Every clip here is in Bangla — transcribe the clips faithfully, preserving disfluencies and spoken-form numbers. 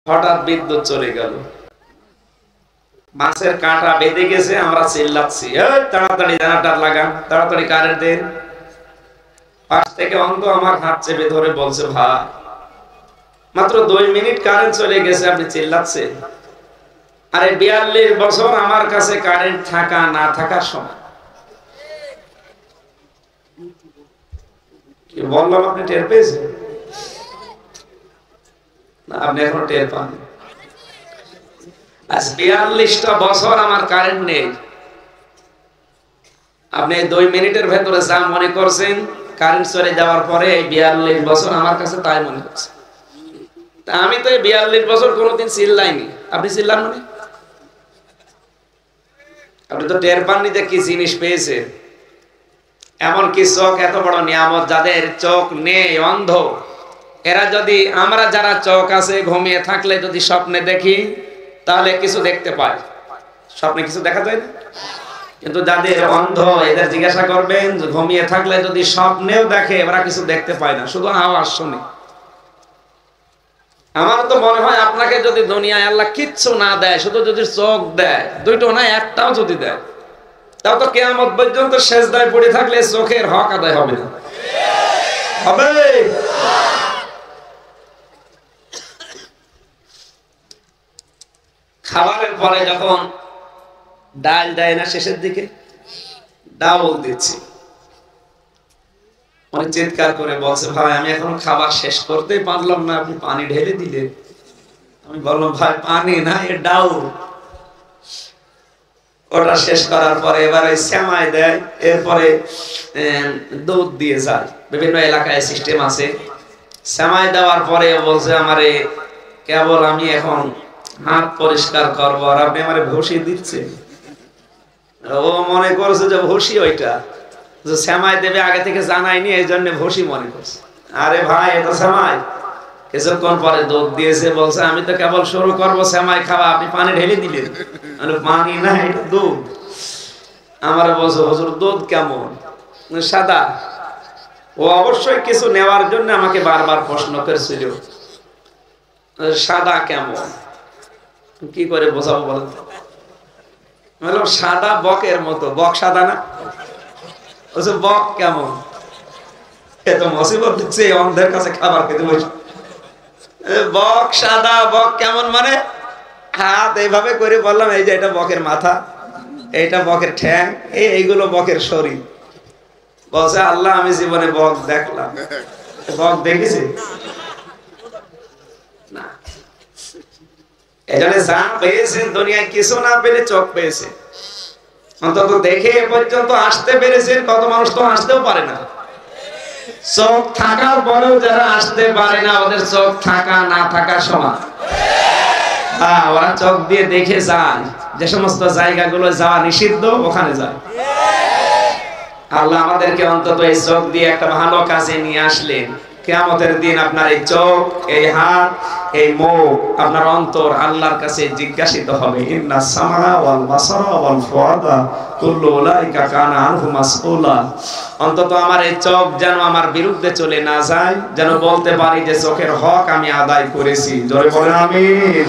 হঠাৎ বিদ্যুৎ চলে গেল, মাছের কাঁটা বেঁধে গেছে, আমরা চিল্লাচ্ছি তাড়াতাড়ি জানাটার লাগান, তাড়াতাড়ি কারেন্ট দেন। পাশ থেকে অন্ধ আমার হাত চেপে ধরে বলছে, ভাই মাত্র দুই মিনিট কারেন্ট চলে গেছে, আপনি চিল্লাচ্ছেন। আরে বিয়াল্লিশ বছর আমার কাছে কারেন্ট থাকা না থাকার সময়। কি বললাম, আপনি টের পেয়েছেন না? আপনি এখন টের পান। আজ বিয়াল্লিশটা বছর আমার কারেন্ট নেই। আপনি দুই মিনিটের ভেতরে যা মনে করছেন, কারেন্ট চলে যাওয়ার পরে এই বিয়াল্লিশ বছর আমার কাছে তাই মনে হচ্ছে। তা আমি তো এই বিয়াল্লিশ বছর কোনোদিন চিল্লাইনি, আপনি চিল্লান মানে? আপনি তো টের পাননি যে কি জিনিস পেয়েছে। এমনকি চোখ এত বড় নিয়ামত, যাদের চোখ নেই, অন্ধ, এরা যদি, আমরা যারা চোখ আছে ঘুমিয়ে থাকলে যদি স্বপ্নে দেখি তাহলে কিছু দেখতে পায়, স্বপ্নে কিছু দেখা যায় না। কিন্তু যাদের অন্ধ এদের জিজ্ঞাসা করবেন ঘুমিয়ে থাকলে যদি স্বপ্নেও দেখে, ওরা কিছু দেখতে পায় না, শুধু আওয়াজ শুনে। আমার তো মনে হয় আপনাকে যদি দুনিয়ায় আল্লাহ কিচ্ছু না দেয়, শুধু যদি চোখ দেয়, দুইটো না একটাও যদি দেয়, তাও তো কিয়ামত পর্যন্ত সেজদায় পড়ে থাকলে চোখের হক আদায় হবে না। হবে? খাবারের পরে যখন ডাল দেয় না, শেষের দিকে ডাউল দিচ্ছি, অনেক চিৎকার করে বলছে, ভাই আমি এখন খাবার শেষ করতেই পারলাম না, আপনি পানি ঢেলে দিলেন। আমি বললাম, ভাই পানি না, এ ডাউল। ওটা শেষ করার পরে এবারে সেমাই দেয়, এরপরে দুধ দিয়ে যায়। বিভিন্ন এলাকায় সিস্টেম আছে। সেমাই দেওয়ার পরে বলছে, আমারে কেবল আমি এখন হাত পরিষ্কার করবো আর আপনি আমারে ভুসি দিচ্ছে। ও মনে করছে যে ভুসি ওইটা যে সেমাই দেবে, আগে থেকে জানাইনি, এই জন্য ভুসি মনে করছে। আরে ভাই এটা সেমাই। কিছুক্ষণ পরে দুধ দিয়েছে, বলছে আমি তো কেবল শুরু করবো সেমাই খাওয়া, আপনি পানি ঢেলে দিলেন। পানি না, এটা দুধ। আমার বলছে, হুজুর দুধ কেমন? সাদা। ও অবশ্যই কিছু নেওয়ার জন্য আমাকে বারবার প্রশ্ন করেছিল, সাদা কেমন? কি করে বোঝাবো বলেন? বললাম সাদা বকের মতো। বক সাদা না? বলছে বক কেমন? এত মুসিবত দিচ্ছে অন্ধের কাছে খাবার খেতে বসে। বক সাদা, বক কেমন মানে? হাত এইভাবে করে বললাম, এই যে এটা বকের মাথা, এইটা বকের ঠ্যাং, এই এইগুলো বকের শরীর। বলছে, আল্লাহ আমি জীবনে বক দেখলাম। বক দেখেছি না। এখানে যা পেয়েছেন দুনিয়ায়, কিছু না পেলে চোখ পেয়েছে, অন্তত দেখে এ পর্যন্ত আসতে পেরেছেন। কত মানুষ তো আসতেও পারে না। চোখ থাকার পরেও যারা আসতে পারে না, ওদের চোখ থাকা না থাকার সমান। হ্যাঁ, ওরা চোখ দিয়ে দেখে যায়, যে সমস্ত জায়গাগুলো যাওয়া নিষিদ্ধ ওখানে যায়। আল্লাহ আমাদেরকে অন্তত এই চোখ দিয়ে একটা ভালো কাজে নিয়ে আসলেন। কিয়ামতের দিন আপনার এই চোখ, এই হাত, এই মুখ, আপনার অন্তর আল্লাহর কাছে জিজ্ঞাসিত হবে। ইন্না সামা ওয়াল বাসারা ওয়াল ফুআদা কুল্লু উলাইকা কানা আনহু মাসউলা। অন্তত আমার এই চোখ যেন আমার বিরুদ্ধে চলে না যায়, যেন বলতে পারি যে চোখের হক আমি আদায় করেছি। জোরে বলেন আমিন।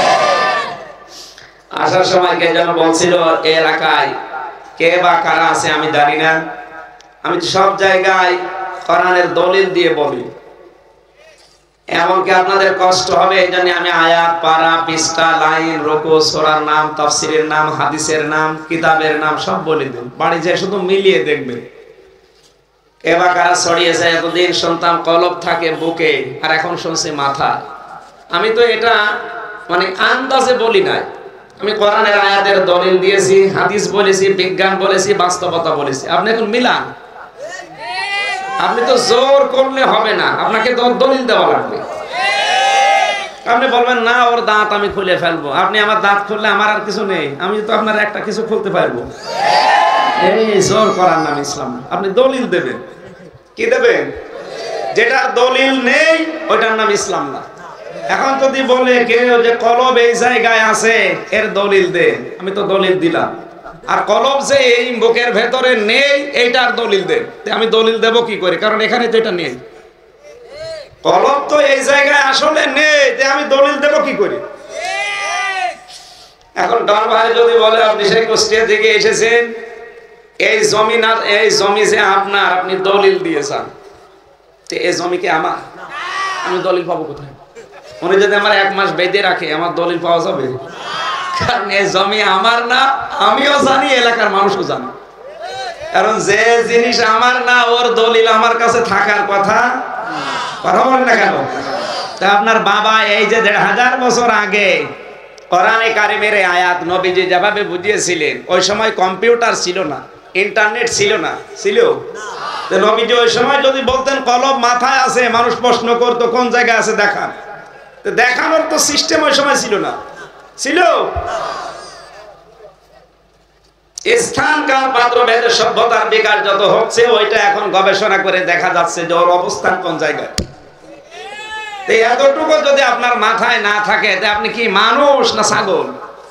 আসার সময় কে যেন বলছিল, এই এলাকায় কে বা কারা আছে আমি জানি না, আমি সব জায়গায় কোরআনের দলিল দিয়ে বলি, এমনকি আপনাদের কষ্ট হবে এই জন্য আমি আয়াত, পারা, পৃষ্ঠা, লাইন, রুকু, সূরার নাম, তাফসীরের নাম, হাদিসের নাম, কিতাবের নাম সব বলে দেব। বাড়ি যেয়ে শুধু মিলিয়ে দেখবে কে বা কারা ছড়িয়েছে। এতদিন শুনতাম কলব থাকে বুকে, আর এখন শুনছি মাথা। আমি তো এটা মানে আন্দাজে বলি নাই, আমি কোরআনের আয়াতের দলিল দিয়েছি, হাদিস বলেছি, বিজ্ঞান বলেছি, বাস্তবতা বলেছি। আপনি এখন মিলান। আপনি তো জোর করলে হবে না, আপনাকে তো দলিল দেওয়া লাগবে। আপনি বলবেন না ওর দাঁত আমি খুলে ফেলবো, আপনি আমার দাঁত খুললে আমার আর কিছু নেই, আমি তো আপনার একটা কিছু খুলতে পারবো। এই জোর করার নাম ইসলাম। আপনি দলিল দেবেন। কি দেবেন? যেটার দলিল নেই ওইটার নাম ইসলাম না। এখন যদি বলে কেউ যে কলব এই জায়গায় আছে, এর দলিল দেন, আমি তো দলিল দিলাম। আর কলব যে এই বুকের ভেতরে নেই, এইটার দলিল দেন। আমি দলিল দেব কি করে? কারণ এখানে তো এটা নেই। কলব তো এই জায়গায় আসলে নেই যে আমি দলিল দেব কি করে। এখন ডন ভাই যদি বলে আপনি সেই কুষ্টিয়া থেকে এসেছেন, এই জমি না, এই জমি যে আপনার, আপনি দলিল দিয়েছেন, তো এই জমি কি আমার? আমি দলিল পাবো কোথায়? উনি যদি আমার এক মাস বেঁধে রাখে, আমার দলিল পাওয়া যাবে? কারণ এই জমি আমার না, আমিও জানি, এলাকার মানুষও জানে। কারণ যে জিনিস আমার না, ওর দলিল আমার কাছে থাকার কথা। কথা বলেন না কেন? তা আপনার বাবা এই যে দেড় হাজার বছর আগে কোরআনে কারিমের আয়াত নবীজি যেভাবে বুঝিয়েছিলেন, ওই সময় কম্পিউটার ছিল না, ইন্টারনেট ছিল না, ছিল? নবীজি ওই সময় যদি বলতেন কলব মাথায় আছে, মানুষ প্রশ্ন করতো কোন জায়গায় আছে দেখান, তো দেখানোর তো সিস্টেম ওই সময় ছিল না, ছিল? স্থানকাল পাত্র ভেদে সভ্যতার বিকাশ যত হচ্ছে, ওইটা এখন গবেষণা করে দেখা যাচ্ছে যে ওর অবস্থান কোন জায়গায়। এতটুকু যদি আপনার মাথায় না থাকে, আপনি কি মানুষ না ছাগল?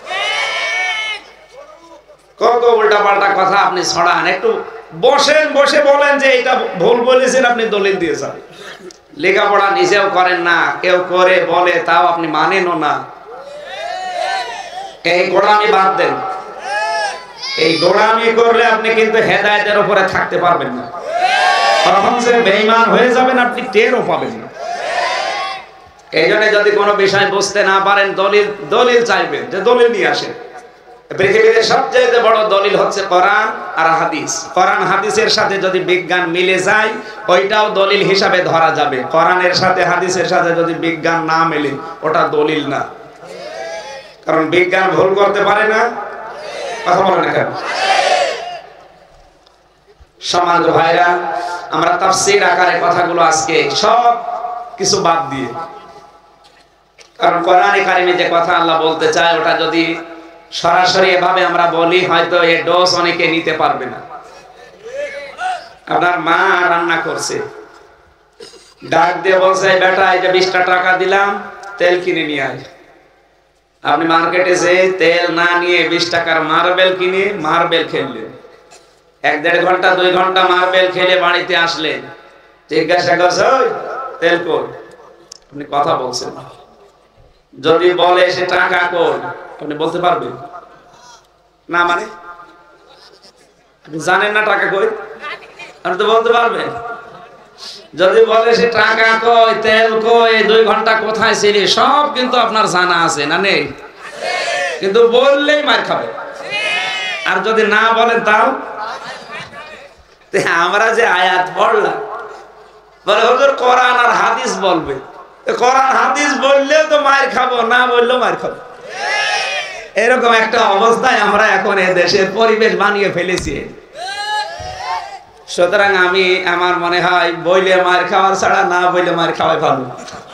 কত উল্টা পাল্টা কথা আপনি ছড়ান। একটু বসেন, বসে বলেন যে এটা ভুল বলেছেন, আপনি দলিল দিয়েছেন। লেখাপড়া নিজেও করেন না, কেউ করে বলে তাও আপনি মানেনও না। এই গোড়ামি বাদ দেন। এই গোড়ামি করলে আপনি কিন্তু হেদায়েতের উপরে থাকতে পারবেন না। তখন যে বেঈমান হয়ে যাবেন, আপনি টেরও পাবেন না। এই জন্য যদি কোনো বিষয় বুঝতে না পারেন, দলিল দলিল চাইবেন, যে দলিল নিয়ে আসেন। পৃথিবীতে সবচেয়ে বড় দলিল হচ্ছে কোরআন আর হাদিস। কোরআন হাদিসের সাথে যদি বিজ্ঞান মিলে যায়, ওইটাও দলিল হিসাবে ধরা যাবে। কোরআনের সাথে হাদিসের সাথে যদি বিজ্ঞান না মেলে, ওটা দলিল না। কারণ বিজ্ঞান ভুল করতে পারে না। কথা বলেন না কেন? সমাজ ভাইরা, আমরা তাফসীর আকারে কথাগুলো আজকে সব কিছু বাদ দিয়ে, কারণ কোরআনে কারিমে যে কথা আল্লাহ বলতে চায়, ওটা যদি সরাসরি এভাবে আমরা বলি, হয়তো এই ডোজ অনেকে নিতে পারবে না। আপনার মা রান্না করছে, ডাক দিয়ে বলছে, বেটা এই যে বিশটা টাকা দিলাম, তেল কিনে নিয়ে আয়। আপনি মার্কেটে যে তেল না নিয়ে বিশ টাকার মার্বেল কিনে মার্বেল খেললেন। এক দেড় ঘন্টা দুই ঘন্টা মার্বেল খেলে বাড়িতে আসলেন, জিজ্ঞাসা করছে ওই তেল কই? আপনি কথা বলছেন। যদি বলে সে টাকা কই, আপনি বলতে পারবেন না? মানে আপনি জানেন না টাকা কই, আপনি তো বলতে পারবেন। যদি বলে সে টাকা কই, তেল কই, দুই ঘন্টা কোথায় ছিলি, সব কিন্তু আপনার জানা আছে না? নেই? কিন্তু বললেই মার খাবে। আর যদি না বলেন তাও? আমরা যে আয়াত পড়লাম, বলে হুজুর কোরআন আর হাদিস বলবে, কোরআন হাদিস বললেও তো মার খাবো, না বললেও মার খাবো। এরকম একটা অবস্থায় আমরা এখন এ দেশের পরিবেশ বানিয়ে ফেলেছি। সুতরাং আমি, আমার মনে হয় বইলে মার খাওয়ার ছাড়া না বইলে মার খাওয়াই ভালো।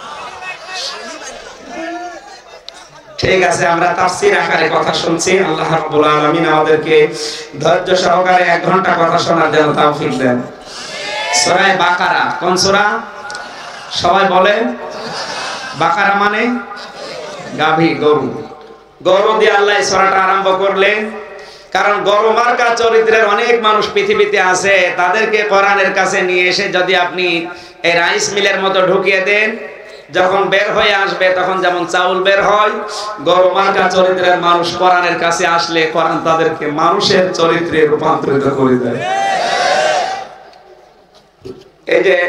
ঠিক আছে, আমরা তাফসীর আকারে কথা শুনছি। আল্লাহ রাব্বুল আলামিন আমাদেরকে ধৈর্য সহকারে এক ঘন্টা কথা শোনার জন্য তৌফিক দেন। সূরা বাকারা কোন সূরা? সবাই বলেন। বাকারা মানে গাভী, গরু। গরু দিয়ে আল্লাহ এই সূরাটা আরম্ভ করলেন, কারণ গরু মার্কা চরিত্রের অনেক মানুষ পৃথিবীতে আছে। তাদেরকে কোরআনের কাছে নিয়ে এসে যদি আপনি এই রাইস মিলের মতো ঢুকিয়ে দেন, যখন বের হয়ে আসবে তখন যেমন চাউল বের হয়, গরু মার্কা চরিত্রের মানুষ কোরআনের কাছে আসলে কোরআন তাদেরকে মানুষের চরিত্রে রূপান্তরিত করে দেয়। এই যে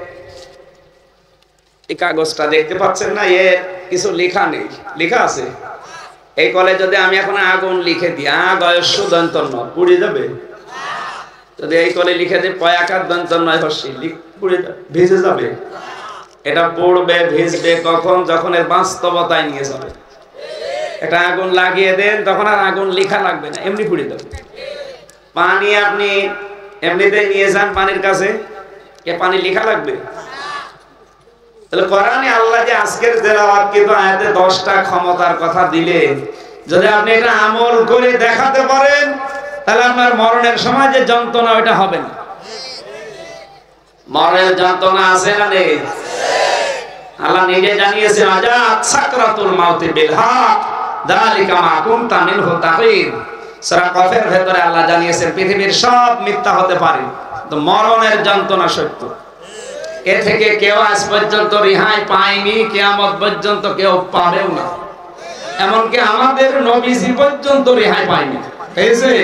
এই কাগজটা দেখতে পাচ্ছেন না, এর কিছু লেখা নেই, লেখা আছে। এই কলে যদি আমি এখন আগুন লিখে দিই, আগয়স্য দন্ত নয়, পুড়ে যাবে? যদি এই কলে লিখে দিই পয়াকার দন্ত নয় হর্ষি, পুড়ে ভিজে যাবে? এটা পড়বে, ভিজবে কখন? যখন এর বাস্তবতায় নিয়ে যাবে। এটা আগুন লাগিয়ে দেন, তখন আর আগুন লেখা লাগবে না, এমনি পুড়ে যাবে। পানি আপনি এমনিতে নিয়ে যান পানির কাছে, এ পানি লেখা লাগবে? তাহলে কোরআনে আল্লাহ যে আজকের তেলাওয়াত কিন্তু আয়াতে দশটা ক্ষমতার কথা দিলে, যদি আপনি এটা আমল করে দেখাতে পারেন, তাহলে আপনার মরণের সময় যে যন্ত্রণা, ওইটা হবে না। মরণের যন্ত্রণা আছে না নেই? আল্লাহ নিজে জানিয়েছেন, আজাত সাকরাতুল মাউতি বিল হক যালিকা মা কুনতা মিনহু তাহির। সূরা কফের ভেতরে আল্লাহ জানিয়েছেন পৃথিবীর সব মিথ্যা হতে পারে, তো মরণের যন্ত্রণা সত্য। এ থেকে কেউ আজ পর্যন্ত রেহাই পায়নি, কিয়ামত পর্যন্ত কেউ পাবেও না। এমনকি আমাদের নবীজি পর্যন্ত রেহাই পায়নি। পেয়েছে?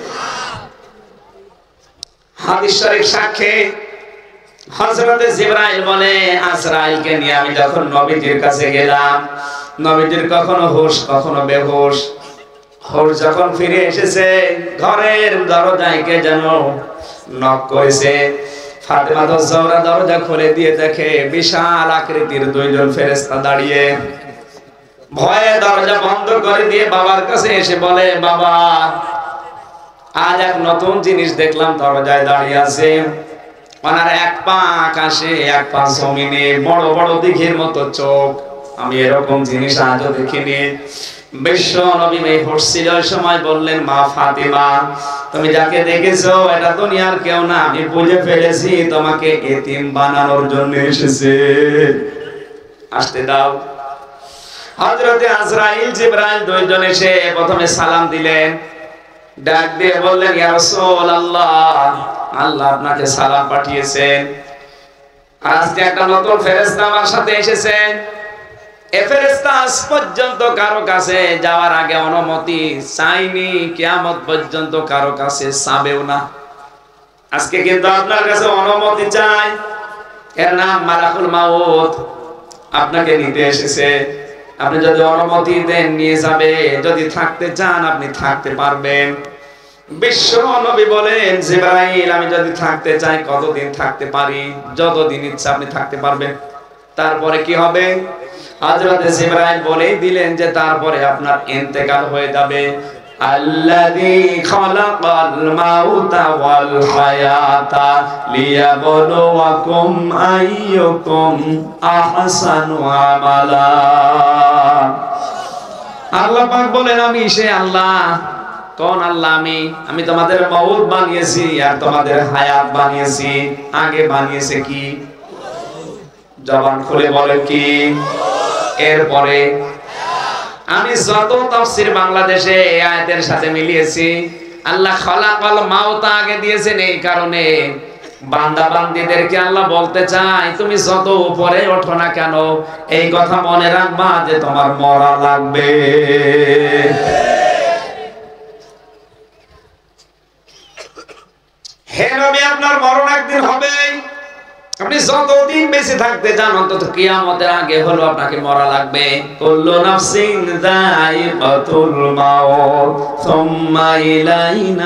হাদিস শরীফ সাক্ষী হযরতে জিবরাইল বলে, আজরাইলকে নিয়ে আমি যখন নবীজির কাছে গেলাম, নবীজির কখনো হুঁশ কখনো বেহুশ। হুঁশ যখন ফিরে এসেছে, ঘরের দরজায় কে যেন নক করেছে। ফাতেমা তো জোহরা দরজা খুলে দিয়ে দেখে বিশাল আকৃতির দুইজন ফেরেশতা দাঁড়িয়ে। ভয়ে দরজা বন্ধ করে দিয়ে বাবার কাছে এসে বলে, বাবা আজ এক নতুন জিনিস দেখলাম, দরজায় দাঁড়িয়ে আছে। ওনার এক পা আকাশে এক পা জমিনে, বড় বড় দিঘির মতো চোখ। আমি এরকম জিনিস আজও দেখিনি। বিশ্ব নবী মেয়ে হচ্ছিল ওই সময় বললেন, মা ফাতিমা তুমি যাকে দেখেছো এটা দুনিয়ার কেউ না, আমি বুঝে ফেলেছি তোমাকে এতিম বানানোর জন্য এসেছে, আসতে দাও। হযরতে আজরাইল জিবরাইল দুইজন এসে প্রথমে সালাম দিলেন, ডাক দিয়ে বললেন, ইয়া রাসূলুল্লাহ, আল্লাহ আপনাকে সালাম পাঠিয়েছেন। আজকে একটা নতুন ফেরেশতা আমার সাথে এসেছেন। এই ফেরেশতা আজ পর্যন্ত কারো কাছে যাওয়ার আগে অনুমতি চাইনি, কিয়ামত পর্যন্ত কারো কাছে চাবেও না। আজকে কিন্তু আপনার কাছে অনুমতি চাই। এর নাম মালাকুল মাউত, আপনাকে নিতে এসেছে। আপনি যদি অনুমতি দেন নিয়ে যাবে, যদি থাকতে চান আপনি থাকতে পারবেন। বিশ্ব নবী বলেন, জিবরাইল আমি যদি থাকতে চাই কতদিন থাকতে পারি? যতদিন ইচ্ছা আপনি থাকতে পারবেন। তারপরে কি হবে? হযরতে জিবরাইল বলেই দিলেন যে তারপরে আপনার ইন্তেকাল হয়ে যাবে। আল্লাযী খালাকাল মাউতা ওয়াল হায়াতা লিয়াবলুয়াকুম আইয়ুকুম আহসানু আমালা। আল্লাহ পাক বলেন, আমি সে আল্লাহ। কোন আল্লাহ? আমি আমি তোমাদের মউত বানিয়েছি আর তোমাদের হায়াত বানিয়েছি। আগে বানিয়েছে কি? জবান খুলে বলেন কি? এরপরে আমি যত তাফসীর বাংলাদেশে এই আয়াতের সাথে মিলিয়েছি, আল্লাহ খালাকাল মাউত আগে দিয়েছেন এই কারণে বান্দা বান্দীদেরকে আল্লাহ বলতে চায়, তুমি যত উপরে ওঠো না কেন এই কথা মনে রাখবা যে তোমার মরা লাগবে। হে নবী, আপনার মরণ একদিন হবে। আপনি যতদিন বেঁচে থাকতে চান অন্তত কিয়ামতের আগে হলো আপনাকে মরা লাগবে। কুল্লু নাফসিন যায়িকাতুল মাউত সুম্মা ইলাইনা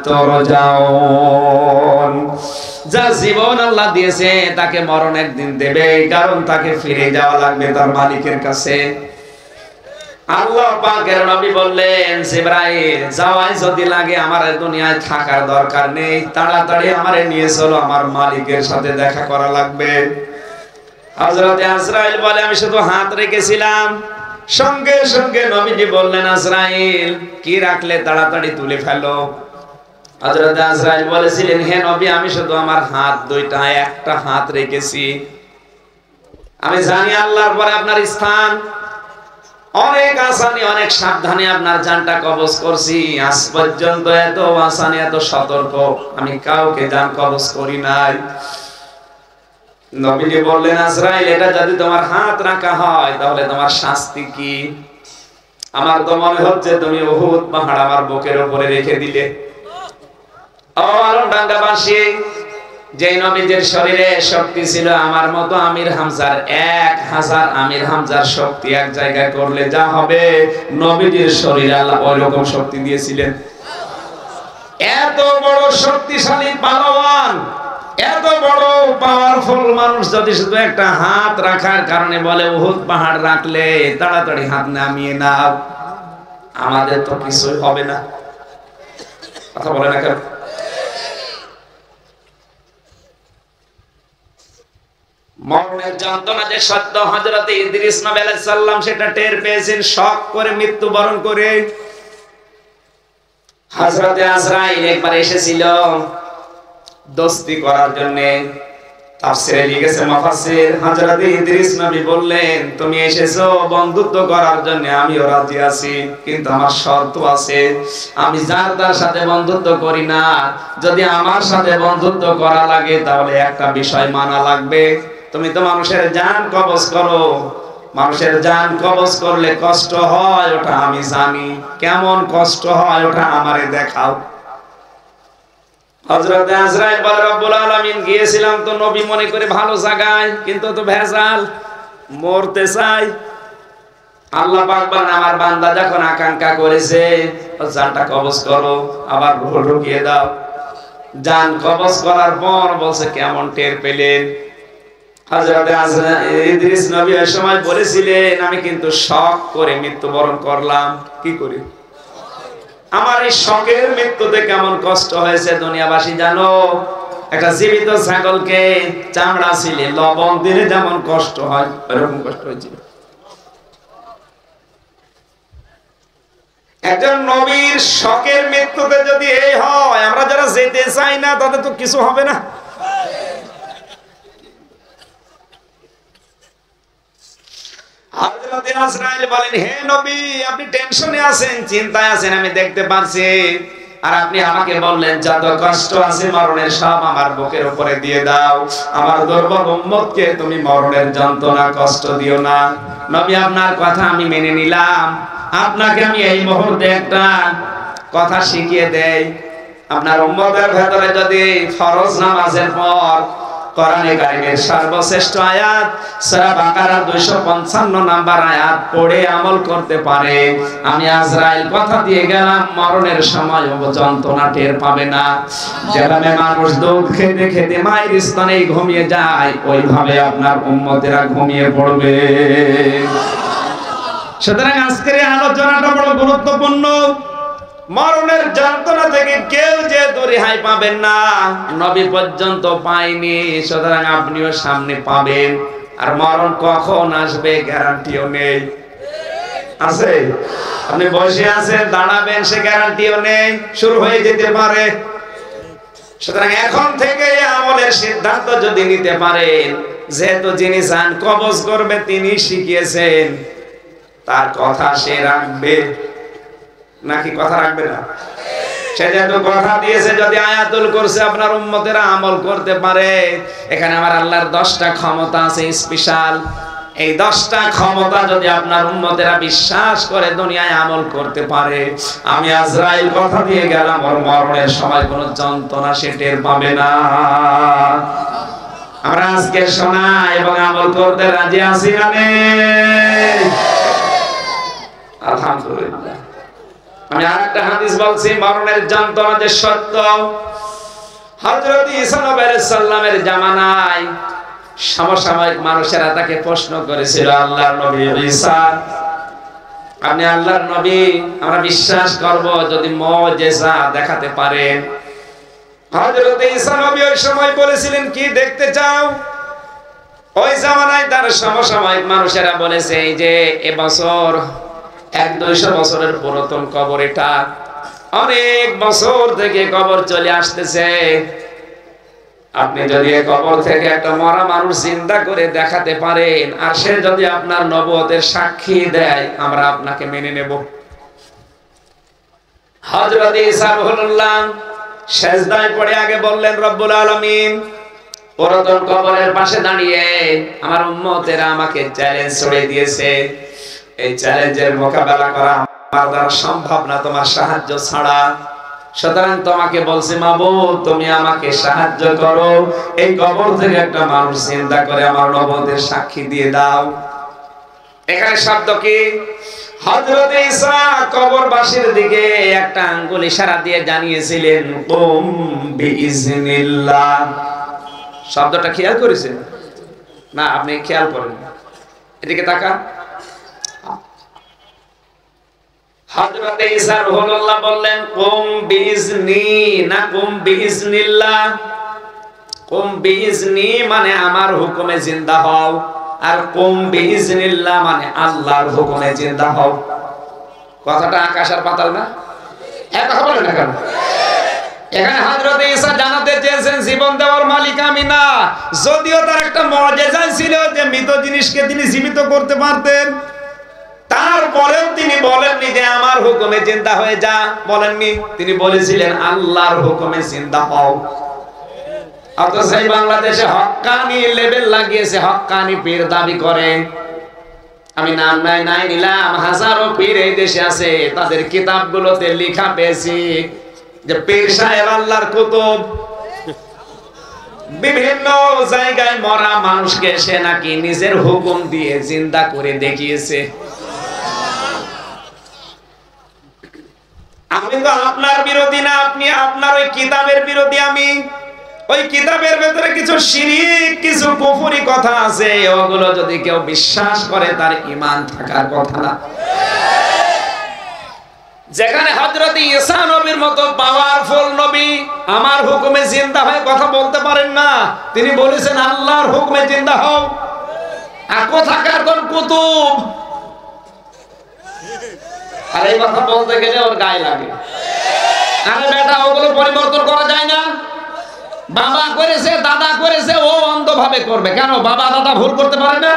তুরজাউন। যার জীবন আল্লাহ দিয়েছে তাকে মরণ একদিন দেবে, কারণ তাকে ফিরে যাওয়া লাগবে তার মালিকের কাছে। আল্লাহ পাকের নবী বললেন, জিবরাইল যাওয়াই যদি লাগে আমার দুনিয়ায় থাকার দরকার নেই, তাড়াতাড়ি আমারে নিয়ে চলো, আমার মালিকের সাথে দেখা করা লাগবে। হযরতে আজরাইল বলে, আমি শুধু হাত রেখেছিলাম। সঙ্গে সঙ্গে নবীজি বললেন, আজরাইল কি রাখলে তাড়াতাড়ি তুলে ফেলো। হযরতে আজরাইল বলেছিলেন, হে নবী আমি শুধু আমার হাত দুইটা, একটা হাত রেখেছি। আমি জানি আল্লাহর পরে আপনার স্থান অনেক আসানি, অনেক সাবধানে আপনার জানটা কবজ করছি। আজ পর্যন্ত এত আসানি, এত সতর্ক আমি কাউকে জান কবজ করি নাই। নবীজি বললেন, আজরাইল এটা যদি তোমার হাত রাখা হয় তাহলে তোমার শাস্তি কি? আমার তো মনে হচ্ছে তুমি উহুদ পাহাড় আমার বুকের উপরে রেখে দিলে। ও আলমডাঙ্গাবাসী, যে নবীজির শরীরে শক্তি ছিল আমার মতো আমির হামজার এক হাজার আমির হামজার শক্তি এক জায়গায় করলে যা হবে, নবীজির শরীরে আল্লাহ ওই রকম শক্তি দিয়েছিলেন। এত বড় শক্তিশালী পালোয়ান, এত বড় পাওয়ারফুল মানুষ যদি শুধু একটা হাত রাখার কারণে বলে উহুদ পাহাড় রাখলে তাড়াতাড়ি হাত নামিয়ে নাও, আমাদের তো কিছুই হবে না। কথা বলে না কেন? মরণের যন্ত্রণা যে সত্য হযরত ইদ্রিস নবী আলাইহিস সালাম সেটা টের পেয়েছেন, শক করে মৃত্যুবরণ করে। হযরত আজরাইল একবার এসেছিল দোস্তি করার জন্য। তাফসীরে লিখেছে মুফাসসির হযরত ইদ্রিস নবী বললেন, তুমি এসেছো বন্ধুত্ব করার জন্য, আমিও রাজি আছি, কিন্তু আমার শর্ত আছে। আমি যার তার সাথে বন্ধুত্ব করি না, যদি আমার সাথে বন্ধুত্ব করা লাগে তাহলে একটা বিষয় মানা লাগবে। তুমি তো মানুষের জান কবজ করো, মানুষের জান কবজ করলে কষ্ট হয়, ওটা আমি জানি। কেমন কষ্ট হয় ওটা আমারে দেখাও। হযরত আজরাইল বলে, রব্বুল আলামিন গিয়েছিলাম তো নবী মনে করে ভালো জায়গায়, কিন্তু তো ভেজাল, মরতে চাই। আল্লাহ পাক বলেন, আমার বান্দা যখন আকাঙ্ক্ষা করেছে জানটা কবজ করো, আবার রূহ ঢুকিয়ে দাও। জান কবজ করার পর বলছে, কেমন টের পেলেন? হযরত ইদ্রিস নবী ওই সময় বলেছিলেন, আমি কিন্তু শক করে মৃত্যুবরণ করলাম। কি করি? আমার এই শকের মৃত্যুতে কেমন কষ্ট হয়েছে দুনিয়াবাসী জানো? একটা জীবিত ছাগলকে চামড়া ছিলে লবণ দিলে যেমন কষ্ট হয়, এরকম কষ্ট হয়েছিল। একজন নবীর শকের মৃত্যুতে যদি এই হয়, আমরা যারা যেতে চাই না তাদের তো কিছু হবে না। হযরত আজরাইল বলেন, হে নবী, আপনি টেনশনে আছেন, চিন্তায় আছেন, আমি দেখতে পাচ্ছি। আর আপনি আমাকে বললেন, যত কষ্ট আছে মরণের সব আমার বুকের উপরে দিয়ে দাও। আমার দুর্বল উম্মতকে তুমি মরণের যন্ত্রণা কষ্ট দিও না। নবী, আপনার কথা আমি মেনে নিলাম। আপনাকে আমি এই মুহূর্তে একটা কথা শিখিয়ে দেই। আপনার উম্মতের ভেতরে যদি ফরজ নামাজের পর কোরআনে কারীমের সর্বশ্রেষ্ঠ আয়াত সূরা বাকারার দুইশো পঞ্চান্ন নাম্বার আয়াত পড়ে আমল করতে পারে, আমি আজরাইল কথা দিয়ে গেলাম, মরণের সময় যন্ত্রণা টের পাবে না। যেভাবে মানুষ দুধ খেতে খেতে মায়ের স্তনে ঘুমিয়ে যায়, ওইভাবে আপনার উম্মতেরা ঘুমিয়ে পড়বে। সুতরাং আজকের এই আলোচনাটা বড় গুরুত্বপূর্ণ। মরণের যন্ত্রণা থেকে কেউ যে রেহাই পাবেন না, নবী পর্যন্ত পায়নি, সুতরাং আপনিও সামনে পাবেন। আর মরণ কখন আসবে গ্যারান্টিও নেই। আছে? আপনি বসে আছেন, দাঁড়াবেন, সে গ্যারান্টিও নেই, শুরু হয়ে যেতে পারে। সুতরাং এখন থেকে আমলের সিদ্ধান্ত যদি নিতে পারেন, যেহেতু যিনি জান কবজ করবে তিনি শিখিয়েছেন, তার কথা সে রাখবে নাকি কথা রাখবে না? সে যেহেতু কথা দিয়েছে, যদি আয়াতুল করছে আপনার উম্মতেরা আমল করতে পারে, এখানে আমার আল্লাহর দশটা ক্ষমতা আছে স্পেশাল। এই দশটা ক্ষমতা যদি আপনার উম্মতেরা বিশ্বাস করে দুনিয়ায় আমল করতে পারে, আমি আজরাইল কথা দিয়ে গেলাম, ওর মরণের সময় কোনো যন্ত্রণা সে টের পাবে না। আমরা আজকে শোনা এবং আমল করতে রাজি আছি না নেই? আলহামদুলিল্লাহ। আমি আরেকটা হাদিস বলছি, মরণের যন্ত্রণা যে সত্য। হযরত ঈসা আলাইহিস সালামের জামানায় সমসাময়িক মানুষেরা তাকে প্রশ্ন করেছিল, আল্লাহর নবী ঈসা, আপনি আল্লাহর নবী, আমরা বিশ্বাস করব যদি মুজিজা দেখাতে পারেন। হযরত ঈসা নবী ওই সময় বলেছিলেন, কি দেখতে চাও? ওই জামানায় তার সমসাময়িক মানুষেরা বলেছে, এই যে এবছর এক দুইশো বছরের পুরাতন কবর, এটা অনেক বছর থেকে কবর চলে আসতেছে। আপনি যদি এই কবর থেকে একটা মরা মানুষ জিন্দা করে দেখাতে পারেন, আর সে যদি আপনার নবুয়তের সাক্ষী দেয়, আমরা আপনাকে মেনে নেব। হযরত ঈসা রূহুল্লাহ সেজদায় পড়ে আগে বললেন, রব্বুল আলামিন, পুরাতন কবরের পাশে দাঁড়িয়ে আমার উম্মতেরা আমাকে চ্যালেঞ্জ ছড়ে দিয়েছে, এই চ্যালেঞ্জের মোকাবেলা করা আমার দ্বারা সম্ভব না তোমার সাহায্য ছাড়া। সুতরাং তোমাকে বলছি, মাবুদ, তুমি আমাকে সাহায্য করো, এই কবর থেকে একটা মানুষ চিন্তা করে আমার নবুয়তের সাক্ষী দিয়ে দাও। এখানে শব্দ কি? হযরত ঈসা কবরবাসীর দিকে একটা আঙ্গুল ইশারা দিয়ে জানিয়েছিলেন, কুম বিইজনিল্লাহ। শব্দটা খেয়াল করেছেন না? আপনি খেয়াল করেন, এদিকে তাকান। হযরত ঈসা রূহুল্লাহ বললেন, কুম বিইজনি, না কুম বিইজনিল্লাহ। কুম বিইজনি মানে আমার হুকুমে জিন্দা হও, আর কুম বিইজনিল্লাহ মানে আল্লাহর হুকুমে জিন্দা হও। কথাটা আকাশ আর পাতাল না? এক কথা বলেন না কেন? এখানে হযরত ঈসা জানাতে চেয়েছেন জীবন দেওয়ার মালিক আমি না, যদিও তার একটা মুআজিজা ছিল যে মৃত জিনিসকে তিনি জীবিত করতে পারতেন, তারপরেও তিনি বলেননি যে আমার হুকুমে জিন্দা হয়ে যা, বলেননি। তিনি বলেছিলেন আল্লাহর হুকুমে জিন্দা হও। অথচ এই বাংলাদেশে হক্কানি লেবেল লাগিয়েছে, হক্কানি পীর দাবি করে। আমি নাম নাই নাই নিলাম, হাজারো পীর এই দেশে আছে, তাদের কিতাবগুলোতে লেখা পেয়েছি যে পীর সাহেব আল্লাহর কুতুব। বিভিন্ন জায়গায় মরা মানুষকে সে নাকি নিজের হুকুম দিয়ে জিন্দা করে দেখিয়েছে। আমি তো আপনার বিরোধী না, আপনি আপনার ওই কিতাবের বিরোধী। আমি ওই কিতাবের ভেতরে কিছু শিরিক, কিছু কুফরি কথা আছে, ওগুলো যদি কেউ বিশ্বাস করে তার ঈমান থাকার কথা না। যেখানে হযরত ঈসা নবীর মতো পাওয়ারফুল নবী আমার হুকুমে জিন্দা হয়ে কথা বলতে পারেন না, তিনি বলেছেন আল্লাহর হুকুমে জিন্দা হও। আর কোথাকার কোন কুতুব, আর এই কথা বলতে গেলে ওর গায়ে লাগে। আরে বেটা, ওগুলো পরিবর্তন করা যায় না। বাবা করেছে, দাদা করেছে, ও অন্ধভাবে করবে কেন? বাবা দাদা ভুল করতে পারে না?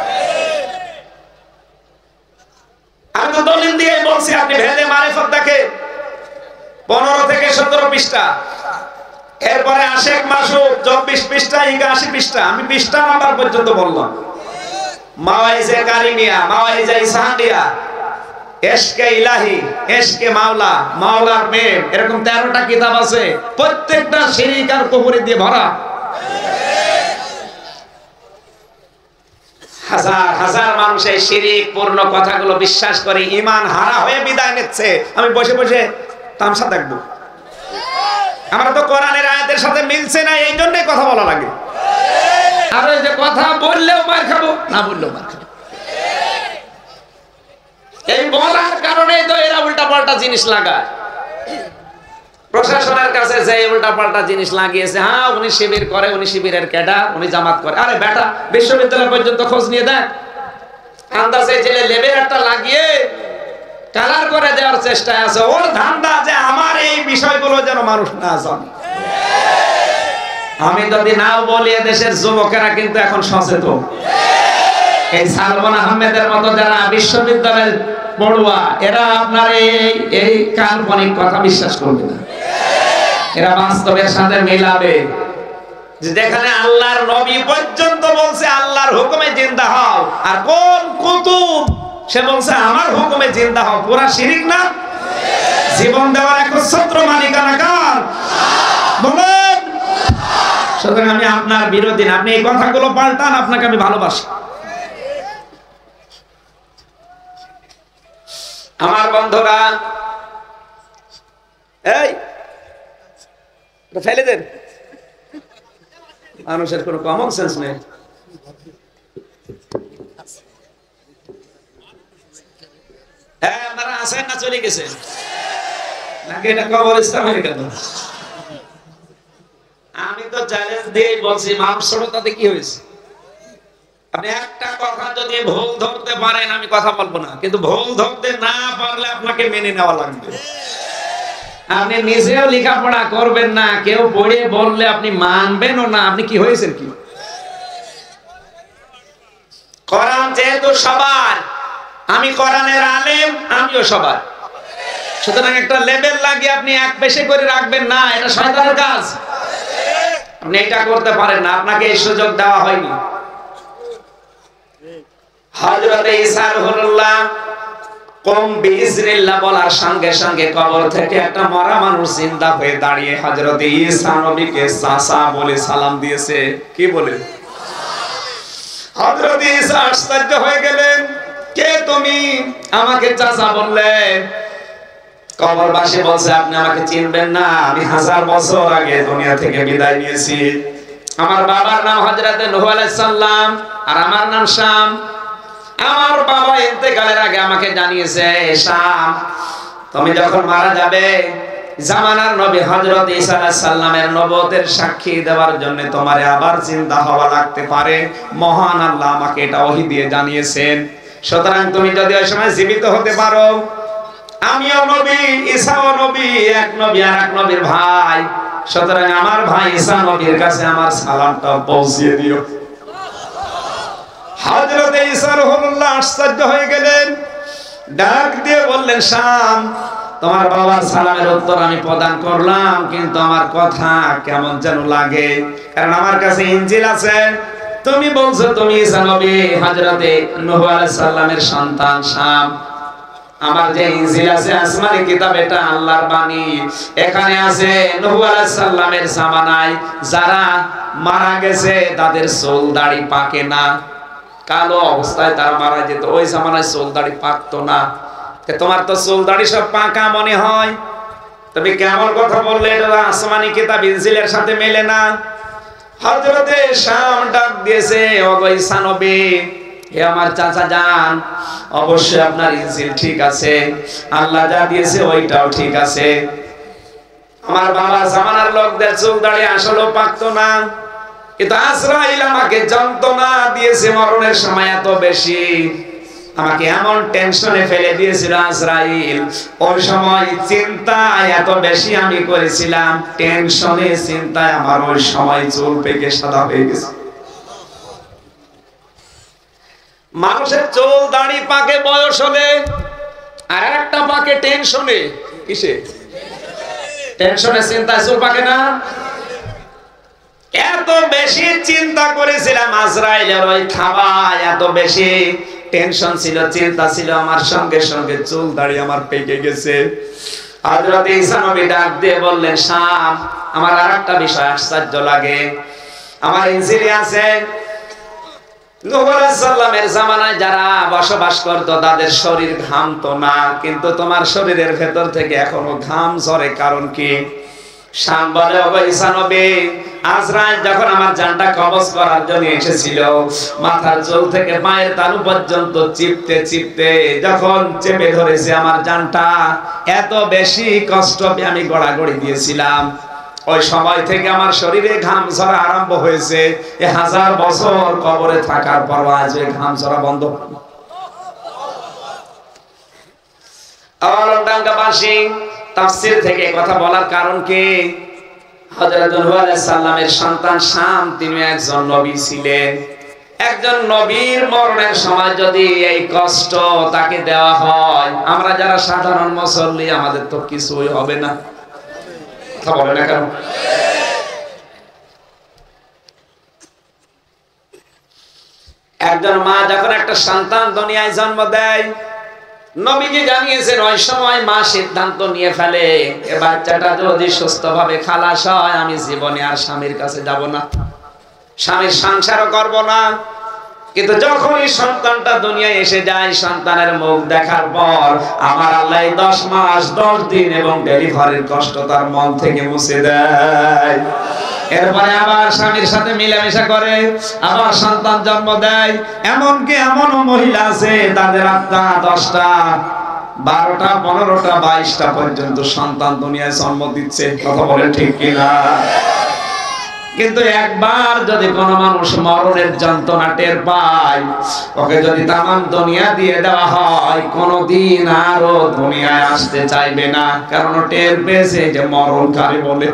আমি তো দলিল দিয়ে বলছি, আপনি ভেদে মারিফত দেখে পনেরো থেকে সতেরো পৃষ্ঠা, এরপরে আশেক মাসুক চব্বিশ পৃষ্ঠা, একাশি পৃষ্ঠা, আমি পৃষ্ঠা নাম্বার পর্যন্ত বললাম। মাওয়াইজে কারিমিয়া, মাওয়াইজে ইসহাকিয়া, এশকে ইলাহি, এশকে মাওলা, মাওলার প্রেম, এরকম তেরোটা কিতাব আছে, প্রত্যেকটা শিরিক আর কুফরি দিয়ে ভরা। হাজার হাজার মানুষ এই শিরিক পূর্ণ কথাগুলো বিশ্বাস করে ঈমান হারা হয়ে বিদায় নিচ্ছে। আমি বসে বসে তামসা দেখবো। আমরা তো কোরআনের আয়াতের সাথে মিলছে না, এই জন্যই কথা বলা লাগে। আর ওই যে কথা বললেও মার খাবো, না বললেও মার খাবো, এই বলার কারণেই তো এরা উল্টা পাল্টা জিনিস লাগায়। প্রশাসনের কাছে যে উল্টা পাল্টা জিনিস লাগিয়েছে, হ্যাঁ উনি শিবির করে, উনি শিবিরের ক্যাডার, উনি জামাত করে। আরে বেটা, বিশ্ববিদ্যালয় পর্যন্ত খোঁজ নিয়ে দেখ, আন্দাজে জেলে লেবেল একটা লাগিয়ে কালার করে দেওয়ার চেষ্টায় আছে। ওর ধান্দা যে আমার এই বিষয়গুলো যেন মানুষ না জানে। আমি যদি নাও বলি, দেশের যুবকেরা কিন্তু এখন সচেতন। এই সালমান আহমেদের মতো যারা বিশ্ববিদ্যালয়ের পড়ুয়া, এরা আপনার এই এই কাল্পনিক কথা বিশ্বাস করবে না, এরা বাস্তবের সাথে মিলাবে। যেখানে আল্লাহর নবী পর্যন্ত বলছে আল্লাহর হুকুমে জিন্দা হও, আর কোন কুতুব সে বলছে আমার হুকুমে জিন্দা হও, পুরা শিরিক না? জীবন দেওয়ার একচ্ছত্র মালিকানা কার? বলেন। সুতরাং আমি আপনার বিরোধী না, আপনি এই কথাগুলো পাল্টান, আপনাকে আমি ভালোবাসি। আমার বন্ধুরা, এই ফেলে দেন, মানুষের কোনো কমন সেন্স নেই। হ্যাঁ, আপনারা আছেন না চলে গেছেন নাকি এটা কবরস্থান হয়ে গেল? আমি তো চ্যালেঞ্জ দিয়ে বলছি, মানবসভ্যতাতে কি হয়েছে? আপনি একটা কথা যদি ভুল ধরতে পারেন, আমি কথা বলবো না, কিন্তু ভুল ধরতে না পারলে আপনাকে মেনে নেওয়া লাগবে। আপনি নিজেও লেখাপড়া করবেন না, কেউ পড়ে বললে আপনি মানবেনও না। আপনি কি হয়েছেন কি? কোরআন যেহেতু সবার, আমি কোরআনের আলেম, আমিও সবার, সুতরাং একটা লেবেল লাগিয়ে আপনি এক পেশে করে রাখবেন না, এটা শয়তানের কাজ। আপনি এটা করতে পারেন না, আপনাকে এই সুযোগ দেওয়া হয়নি। হযরত ঈসা রুহুল্লাহ কম বিইজনিল্লাহ বলার সঙ্গে সঙ্গে কবর থেকে একটা মরা মানুষ জিন্দা হয়ে দাঁড়িয়ে হযরত ঈসা নবীকে চাচা বলে সালাম দিয়েছে। কি বলে? হযরত ঈসা আশ্চর্য হয়ে গেলেন, কে তুমি, আমাকে চাচা বললে? কবরবাসী বলছে আপনি আমাকে চিনবেন না, আমি হাজার বছর আগে দুনিয়া থেকে বিদায় নিয়েছি। আমার বাবার নাম হযরত নূহ আলাইহিস সালাম, আর আমার নাম শাম। আমার বাবা ইন্তেকালের আগে আমাকে জানিয়েছে, শাম তুমি যখন মারা যাবে, জামানার নবী হযরত ঈসা আলাইহিস সালামের নবুয়তের সাক্ষী দেওয়ার জন্য তোমারে আবার চিন্তা হওয়া লাগতে পারে। মহান আল্লাহ আমাকে এটা ওহী দিয়ে জানিয়েছেন। সুতরাং তুমি যদি ওই সময় জীবিত হতে পারো, আমিও নবী, ঈসাও নবী, এক নবী আর এক নবীর ভাই। সুতরাং আমার ভাই ঈসা নবীর কাছে আমার সালামটা পৌঁছিয়ে দিও। হযরত ঈসা রূহুল্লাহ আশ্চর্য হয়ে গেলেন, ডাক দিয়ে বললেন, শাম, তোমার বাবার সালামের উত্তর আমি প্রদান করলাম, কিন্তু আমার কথা কেমন যেন লাগে, কারণ আমার কাছে ইনজিল আছে। তুমি বলছো তুমি ঈসা নবী, হযরতে নূহ আলাইহিস সালামের সন্তান শাম। আমার যে ইনজিল আছে আসমানি কিতাব, এটা আল্লাহর বাণী। এখানে আছে নূহ আলাইহিস সালামের জামানায় যারা মারা গেছে তাদের চুল দাড়ি পাকে না, কালো অবস্থায় তারা মারা যেত। ওই জামানায় চুল দাড়ি পাকতো না। তোমার তো চুল দাড়ি সব পাকা মনে হয়, তুমি কেমন কথা বললে? এটা আসমানি কিতাব ইনজিলের সাথে মেলে না। হযরতে শাম ডাক দিয়েছে, ওগো ঈসা নবী, হে আমার চাচা যান, অবশ্যই আপনার ইনজিল ঠিক আছে, আল্লাহ যা দিয়েছে ওইটাও ঠিক আছে। আমার বাবা জামানার লোকদের চুল দাড়ি আসলে পাকতো না, কিন্তু আজরাইল আমাকে যন্ত্রণা দিয়েছে মরণের সময় এত বেশি, আমাকে এমন টেনশনে ফেলে দিয়েছিল আজরাইল। ওই সময় চিন্তায় এত বেশি আমি করেছিলাম, টেনশনে চিন্তায় আমার ওই সময় চুল পেকে সাদা হয়ে গেছে। মানুষের চুল দাড়ি পাকে বয়স হলে, আর একটা পাকে টেনশনে। কিসে? টেনশনে, চিন্তায় চুল পাকে না। এত বেশি চিন্তা করেছিলাম আজরাইলের ওই খাওয়ায়, এত বেশি টেনশন ছিল, চিন্তা ছিল, আমার সঙ্গে সঙ্গে চুল দাড়ি আমার পেকে গেছে। হযরত ঈসা নবী ডাক দিয়ে বললেন, শাম, আমার আরেকটা বিষয় আশ্চর্য লাগে। আমার ইনজিলে আছে নূহ আলাইহিস সালামের জামানায় যারা বসবাস করত তাদের শরীর ঘামতো না, কিন্তু তোমার শরীরের ভেতর থেকে এখনো ঘাম ঝরে, কারণ কি? শাম বলে, ওগো ঈসা নবী, আজরাইল যখন আমার জানটা কবজ করার জন্য এসেছিল, মাথার চুল থেকে পায়ের তালু পর্যন্ত চিপতে চিপতে যখন চেপে ধরেছে আমার জানটা, এত বেশি কষ্ট আমি গড়াগড়ি দিয়েছিলাম। ওই সময় থেকে আমার শরীরে ঘাম ঝরা আরম্ভ হয়েছে। এ হাজার বছর কবরে থাকার পর আজ ওই ঘাম ঝরা বন্ধ। আওয়ালডাঙ্গাবাসী তাফসীর থেকে কথা বলার কারণ কি? হযরত নূহ আলাইহিস সালামের সন্তান শাম, তিনি একজন নবী ছিলেন। একজন নবীর মরণের সময় যদি এই কষ্ট তাকে দেওয়া হয়, আমরা যারা সাধারণ মুসল্লি, আমাদের তো কিছুই হবে না। কথা বলে না কেন? একজন মা যখন একটা সন্তান দুনিয়ায় জন্ম দেয়, নবীজি জানিয়েছেন ওই সময় মা সিদ্ধান্ত নিয়ে ফেলে, এ বাচ্চাটা যদি সুস্থভাবে খালাস হয়, আমি জীবনে আর স্বামীর কাছে যাব না, স্বামীর সংসারও করব না। কিন্তু যখনই সন্তানটা দুনিয়ায় এসে যায়, সন্তানের মুখ দেখার পর আমার আল্লাহ দশ মাস দশ দিন এবং ডেলিভারির কষ্ট তার মন থেকে মুছে দেয়। এরপরে আবার স্বামীর সাথে মিলামেশা করে, আবার সন্তান জন্ম দেয়। এমনকি এমনও মহিলা আছে তাদের আত্মা দশটা, বারোটা, পনেরোটা, বাইশটা পর্যন্ত সন্তান দুনিয়ায় জন্ম দিচ্ছে। কথা বলেন ঠিক কিনা? কিন্তু একবার যদি কোন মানুষ মরণের যন্ত্রণা টের পায়, ওকে যদি তামাম দুনিয়া দিয়ে দেওয়া হয়, কোনদিন আরো দুনিয়ায় আসতে চাইবে না, কারণ টের পেয়েছে যে মরণ কারে বলে।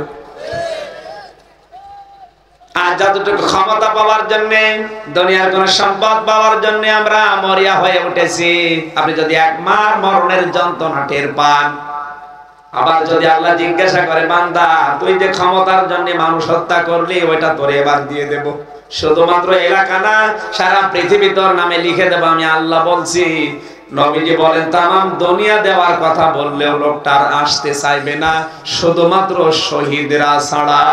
আর যতটুকু ক্ষমতা পাওয়ার জন্য, দুনিয়ার কোন সম্পদ পাওয়ার জন্য আমরা মরিয়া হয়ে উঠেছি, আপনি যদি একবার মরণের যন্ত্রণা টের পান, আবার যদি আল্লাহ জিজ্ঞাসা করে, বান্দা তুই যে ক্ষমতার জন্য মানুষ হত্যা করলি, ওইটা তোরে এবার দিয়ে দেব, শুধুমাত্র এলাকা না, সারা পৃথিবী তোর নামে লিখে দেব, আমি আল্লাহ বলছি। নবীজি বলেন, তামাম দুনিয়া দেওয়ার কথা বললেও লোকটা আর আসতে চাইবে না, শুধুমাত্র শহীদরা ছাড়া।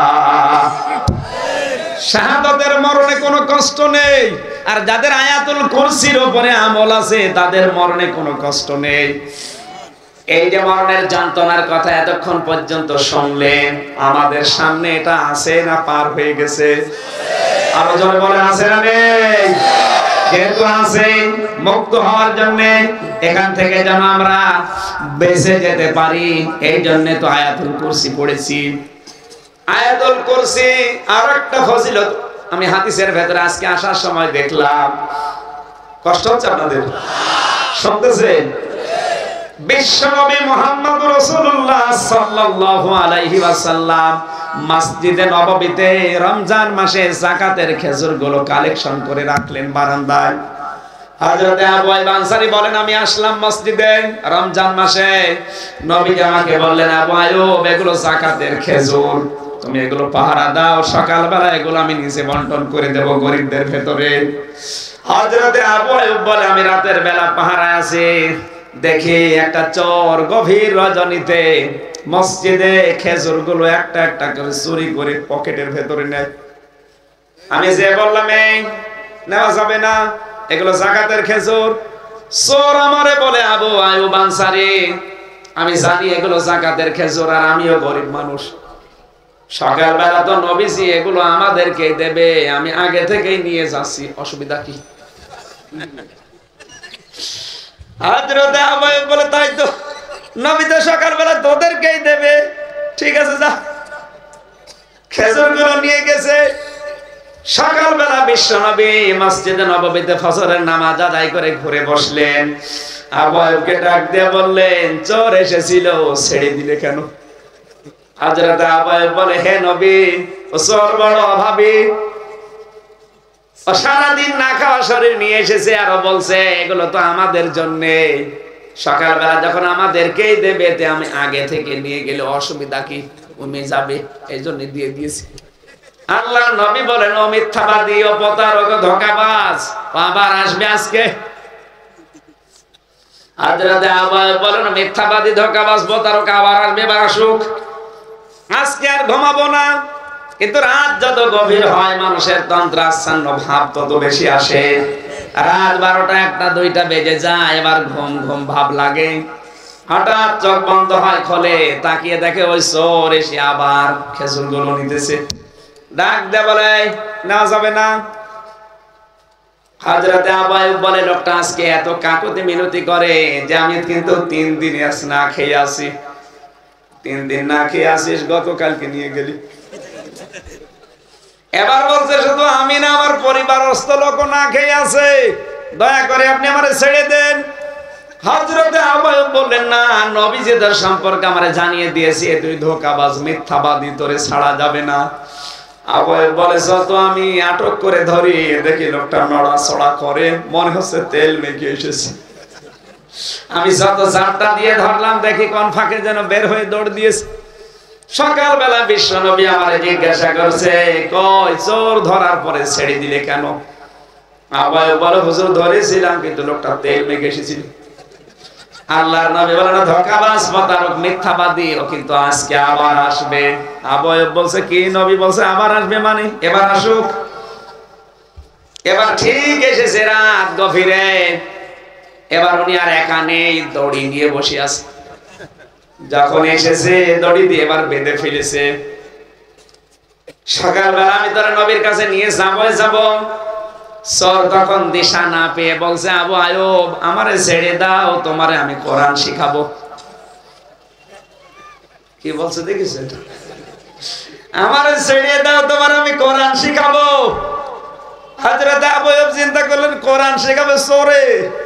শাহাদাতের মরণে কোনো কষ্ট নেই, আর যাদের আয়াতুল কুরসির উপরে আমল আছে তাদের মরণে কোনো কষ্ট নেই। এই যে মরণের যন্ত্রণার কথা এতক্ষণ পর্যন্ত শুনলেন, আমাদের সামনে এটা আছে না পার হয়ে গেছে? আরো জোরে বলেন, আছে না নেই? যেহেতু আছে, মুক্ত হওয়ার জন্য, এখান থেকে যেন আমরা বেঁচে যেতে পারি, এই জন্য তো আয়াতুল কুরসি পড়েছি। আয়াতুল কুরসি আর একটা ফজিলত আমি হাদিসের ভেতরে আজকে আসার সময় দেখলাম। কষ্ট হচ্ছে আপনাদের? শুনতেছেন? বিশ্বনবী মুহাম্মদ রাসূলুল্লাহ সাল্লাল্লাহু আলাইহি ওয়াসাল্লাম মসজিদে নববীতে রমজান মাসে যাকাতের খেজুরগুলো কালেকশন করে রাখলেন বারান্দায়। হযরত আবু আইয়ুব আনসারী বলেন, আমি আসলাম মসজিদে রমজান মাসে, নবী আমাকে বললেন, আবু আইয়ুব এগুলো যাকাতের খেজুর, তুমি এগুলো পাহারা দাও, সকালবেলা এগুলো আমি নিচে বন্টন করে দেব গরিবদের ভেতরে। হযরত আবু আইয়ুব বলে, আমি রাতের বেলা পাহারায় আছি, দেখি একটা চোর গভীর রজনীতে মসজিদে খেজুরগুলো একটা একটা করে চুরি করে পকেটের ভেতরে নেয়। আমি যে বললাম এই নেওয়া যাবে না, এগুলো যাকাতের খেজুর। চোর আমারে বলে, আবু আইয়ুব আনসারী আমি জানি এগুলো যাকাতের খেজুর, আর আমিও গরিব মানুষ, সকালবেলা তো নবীজি এগুলো আমাদেরকে দেবে, আমি আগে থেকেই নিয়ে যাচ্ছি, অসুবিধা কি? হযরত আবু আইয়ুব বলে, তাই তো, নবী তো সকালবেলা তোদেরকেই দেবে, ঠিক আছে যা। খেজুরগুলো নিয়ে গেছে। সকালবেলা বিশ্বনবী মসজিদে নববীতে ফজরের নামাজ আদায় করে ঘুরে বসলেন। আবু আইয়ুবকে ডাক দিয়ে বললেন, চোর এসেছিল, ছেড়ে দিলে কেন? হযরত আবু আইয়ুব বলে, হে নবী, ও চোর বড় অভাবী, ও সারাদিন না খাওয়া শরীর নিয়ে এসেছে, আরো বলছে এগুলো তো আমাদের জন্য, সকালবেলা যখন আমাদেরকেই দেবে, তে আমি আগে থেকে নিয়ে গেলে অসুবিধা কি? উমে যাবে, এই জন্য দিয়ে দিয়েছি। আল্লাহর নবী বলেন, ও মিথ্যাবাদী, ও প্রতারক, ধোঁকাবাজ, আবার আসবে আজকে। হযরত আবু আইয়ুব বলেন, মিথ্যাবাদী, ধোঁকাবাজ, প্রতারক আবার আসবে, এবার আসুক, আজকে আর ঘুমাবো না। কিন্তু রাত যত গভীর হয় মানুষের তন্ত্রাচ্ছন্ন ভাব তত বেশি আসে। রাত বারোটা একটা দুইটা বেজে যায়, এবার ঘুম ঘুম ভাব লাগে। হঠাৎ চোখ বন্ধ হয়, খোলে, তাকিয়ে দেখে ওই চোর এসে আবার খেজুরগুলো নিতেছে। ডাক দে বলে, নেওয়া যাবে না। হযরত আবু আইয়ুব বলে, লোকটা আজকে এত কাকুতি মিনতি করে যে আমি কিন্তু তিন দিন না খেয়ে আসি। তিন দিন না খেয়ে আসিস, গতকালকে নিয়ে গেলি। এবার বলছে, শুধু আমি না, আমার পরিবারস্থ লোক না খেয়ে আছে, দয়া করে আপনি আমারে ছেড়ে দেন। হযরত আবু আইয়ুব বললেন, না, নবীজিদের সম্পর্কে আমারে জানিয়ে দিয়েছি, তুই ধোঁকাবাজ, মিথ্যাবাদী, তোরে ছাড়া যাবে না। আবু আইয়ুব বলে, যত আমি আটক করে ধরি দেখি লোকটা নড়াচড়া করে, মনে হচ্ছে তেল মেখে এসেছে। আমি যত জারটা দিয়ে ধরলাম, দেখি কোন ফাঁকে যেন বের হয়ে দৌড় দিয়েছে। সকালবেলা বিশ্বনবী আমারে জিজ্ঞাসা করছে, কই চোর ধরার পরে ছেড়ে দিলে কেন? আবু আইয়ুব বলে, হুজুর ধরেছিলাম, কিন্তু লোকটা তেল মেখে এসেছিল। আল্লাহর নবী বলেন, ধোঁকাবাজ, প্রতারক, মিথ্যাবাদী, ও কিন্তু আজকে আবার আসবে। আবু আইয়ুব বলছে, কি? নবী বলছে আবার আসবে মানে? এবার আসুক। এবার ঠিক এসেছে রাত গভীরে। এবার উনি আর একা নেই, দড়ি নিয়ে বসে আছে। যখন এসেছে দড়ি দিয়ে এবার বেঁধে ফেলেছে। সকালবেলা আমি তোর নবীর কাছে নিয়ে যাবো যাবো চোর তখন দিশা না পেয়ে বলছে, আবু আইয়ুব আমারে ছেড়ে দাও, তোমারে আমি কোরআন শিখাবো। কি বলছে দেখিস? আমারে ছেড়ে দাও, তোমার আমি কোরআন শিখাবো। হযরত আবু আইয়ুব চিন্তা করলেন, কোরআন শিখাবে চোরে?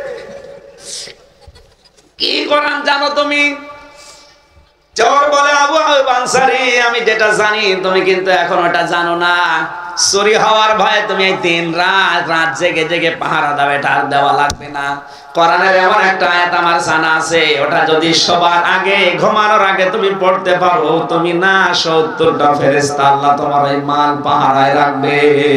কি কোরআন জানো তুমি? চোর বলে, আবু আইয়ুব আনসারী আমি যেটা জানি তুমি কিন্তু এখন ওটা জানো না। চুরি হওয়ার ভয়ে তুমি এই দিন রাত রাত জেগে জেগে পাহারা দাও, এটা আর দেওয়া লাগবে না। কোরআনের এমন একটা আয়াত আমার জানা আছে, ওটা যদি সবার আগে ঘুমানোর আগে তুমি পড়তে পারো, তুমি না সত্তরটা ফেরেশতা আল্লাহ তোমার এই মাল পাহারায় রাখবে,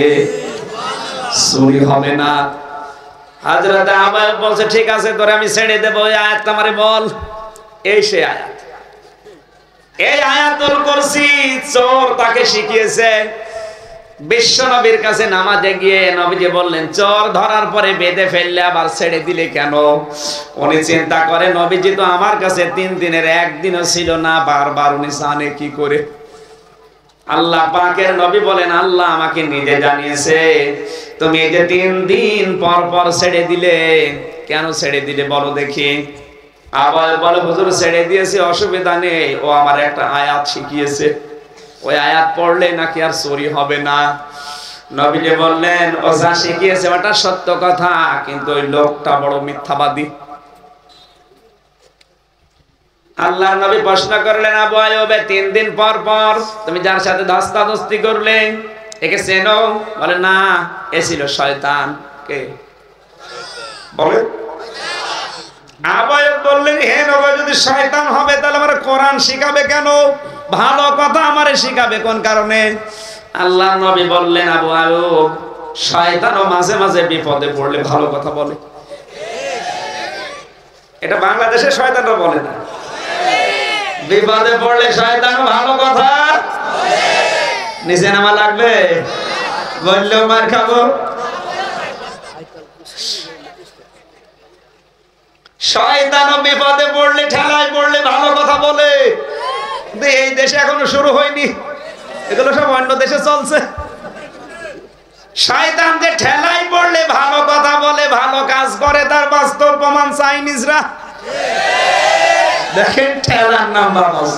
চুরি হবে না। হযরত আবু আইয়ুব বলছে, ঠিক আছে তোরে আমি ছেড়ে দেব, এই আয়াত আমারে বল। এই সে আয়াত, এই আয়াতুল কুরসি চোর তাকে শিখিয়েছে। বিশ্ব নবীর কাছে নামাজে গিয়ে নবীজি বললেন, চোর ধরার পরে বেঁধে ফেললে আবার ছেড়ে দিলে কেন? উনি চিন্তা করে, নবীজি তো আমার কাছে তিন দিনের একদিনও ছিল না, বারবার উনি জানে কি করে। আল্লাহ পাকের নবী বলেন, আল্লাহ আমাকে নিজে জানিয়েছে তুমি এই যে তিন দিন পর পর ছেড়ে দিলে, কেন ছেড়ে দিলে বলো দেখি। আবার বলে, হুজুর ছেড়ে দিয়েছে, অসুবিধা নেই, ও আমার একটা আয়াত শিখিয়েছে, ওই আয়াত পড়লে নাকি আর চুরি হবে না। নবীজি বললেন, ও যা শিখিয়েছে ওটা সত্য কথা, কিন্তু ওই লোকটা বড় মিথ্যাবাদী। আল্লাহর নবী প্রশ্ন করলেন, আবু আইয়ুব তিন দিন পর পর তুমি যার সাথে ধস্তাধস্তি করলে একে চেনো? বলে না, এ ছিল শয়তান। কে বলে? আবু আইয়ুব বললেন, হে নবী, যদি শয়তান হবে তাহলে আমার কোরআন শিখাবে কেন? ভালো কথা আমারে শিখাবে কোন কারণে? আল্লাহর নবী বললেন, আবু আইয়ুব, শয়তানও মাঝে মাঝে বিপদে পড়লে ভালো কথা বলে। এটা বাংলাদেশে শয়তানরা বলে না, বিপদে পড়লে শয়তান ভালো কথা নিচে নামা লাগবে, বললেও মার খাবো। শয়তানও বিপদে পড়লে, ঠেলায় পড়লে ভালো কথা বলে। এই দেশে এখনো শুরু হয়নি, এগুলো সব অন্য দেশে চলছে। শয়তান যে ঠেলায় পড়লে ভালো কথা বলে, ভালো কাজ করে, তার বাস্তব প্রমাণ চাইনিজরা। দেখেন ঠেলার নাম্বার আছে।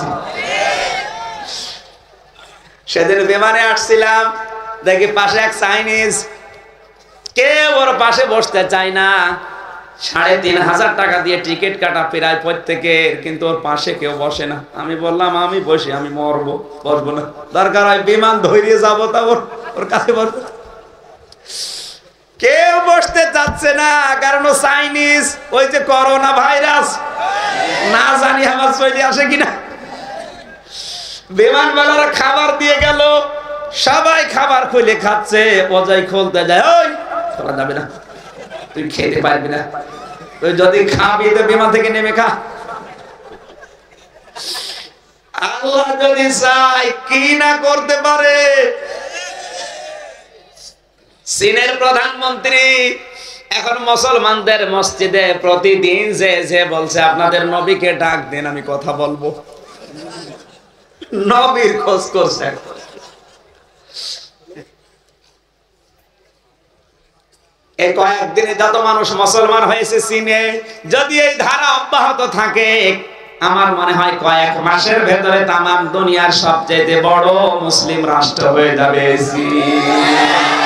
সেদিন বিমানে আসছিলাম, দেখি পাশে এক চাইনিজ, কেউ ওর পাশে বসতে চায় না। সাড়ে তিন হাজার টাকা দিয়ে টিকিট কাটা প্রায় প্রত্যেকের, কিন্তু ওর পাশে কেউ বসে না। আমি বললাম, আমি বসি, আমি মরবো, বসবো না, দরকার হয় বিমান ধরে যাবো, তা ওর ওর কাছে বসবো। কেউ বসতে চাচ্ছে না, কারণ ও চাইনিজ। ওই যে করোনা ভাইরাস, না জানি আমার চলে আসে কিনা। বিমানবালারা খাবার দিয়ে গেল, সবাই খাবার খুলে খাচ্ছে, ও যাই খুলতে যায়, ওই খোলা যাবে না, তুই খেতে পারবি না, তুই যদি খাবি তো বিমান থেকে নেমে খা। আল্লাহ যদি চায় কি না করতে পারে। চীনের প্রধানমন্ত্রী এখন মুসলমানদের মসজিদে প্রতিদিন যে যে বলছে, আপনাদের নবীকে ডাক দেন, আমি কথা বলবো। নবীর খোঁজ করছে। এই কয়েকদিনে যত মানুষ মুসলমান হয়েছে চীনে, যদি এই ধারা অব্যাহত থাকে, আমার মনে হয় কয়েক মাসের ভেতরে তামাম দুনিয়ার সবচেয়ে বড় মুসলিম রাষ্ট্র হয়ে যাবে চীন।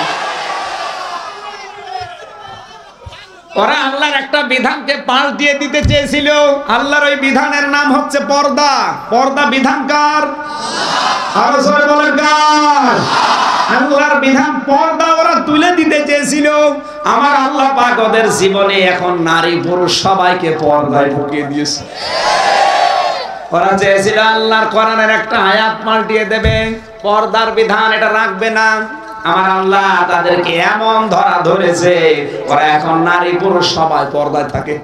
ওরা আল্লাহর একটা বিধানকে পাল্টিয়ে দিতে চেয়েছিল। আল্লাহর ওই বিধানের নাম হচ্ছে পর্দা। পর্দা বিধান কার? আরো জোরে বলেন কার? আল্লাহর বিধান পর্দা ওরা তুলে দিতে চেয়েছিল। আমার আল্লাহ পাক ওদের জীবনে এখন নারী পুরুষ সবাইকে পর্দায় ঢুকিয়ে দিয়েছে। ওরা চেয়েছিল আল্লাহর কোরআনের একটা আয়াত পাল্টিয়ে দেবে, পর্দার বিধান এটা রাখবে না। আমার আল্লাহ তাদেরকে এমন ধরা ধরেছে, ওরা এখন নারী পুরুষ সবাই পর্দায় থাকে।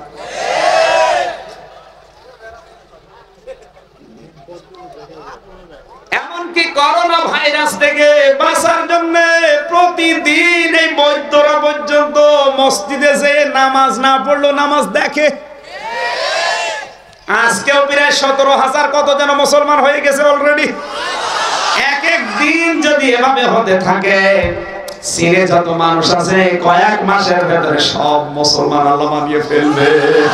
এমনকি করোনা ভাইরাস থেকে বাঁচার জন্য প্রতিদিন এই বৈদ্যরা পর্যন্ত মসজিদে যে নামাজ না পড়লো নামাজ দেখে। আজকেও প্রায় সতেরো হাজার কত যেন মুসলমান হয়ে গেছে অলরেডি। এক এক দিন যদি এভাবে হতে থাকে, চীনে যত মানুষ আছে কয়েক মাসের ভেতরে সব মুসলমান আল্লাহ বানিয়ে ফেলবে।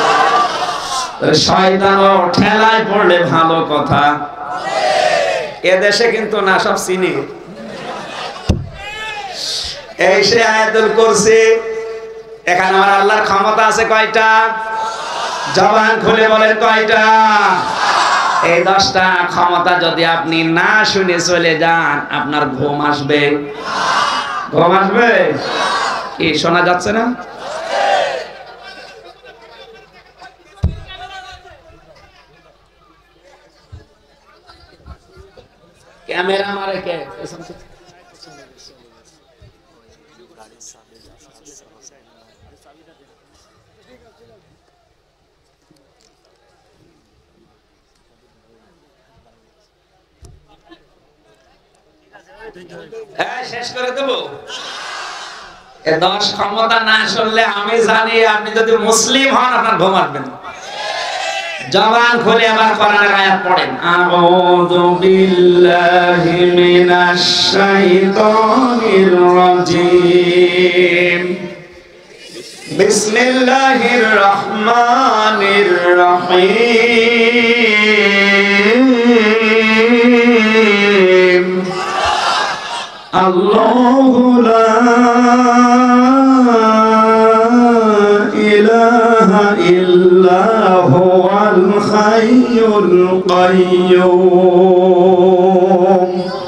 শয়তানও ঠেলায় পড়লে ভালো কথা। এদেশে কিন্তু না, সব চীনে। এই সে আয়াতুল কুরসি, এখানে আমার আল্লাহর ক্ষমতা আছে কয়টা? জবান খুলে বলেন কয়টা? এই দশটা ক্ষমতা যদি আপনি না শুনে চলে যান, আপনার ঘুম আসবে? ঘুম আসবে? কি শোনা যাচ্ছে না? ক্যামেরা মারে কে? হ্যাঁ, শেষ করে দেবো। এ দশ ক্ষমতা না শুনলে আমি জানি আপনি যদি মুসলিম হন আপনার ঘুম আসবে না। জবান খুলে আবার কোরআনের আয়াত পড়েন। আউযু বিল্লাহি মিনাশ শাইতানির রাজীম। বিসমিল্লাহির রহমানির রহিম। আল্লাহু লা ইলাহা ইল্লা হুয়াল হাইয়ুল কাইয়্যুম।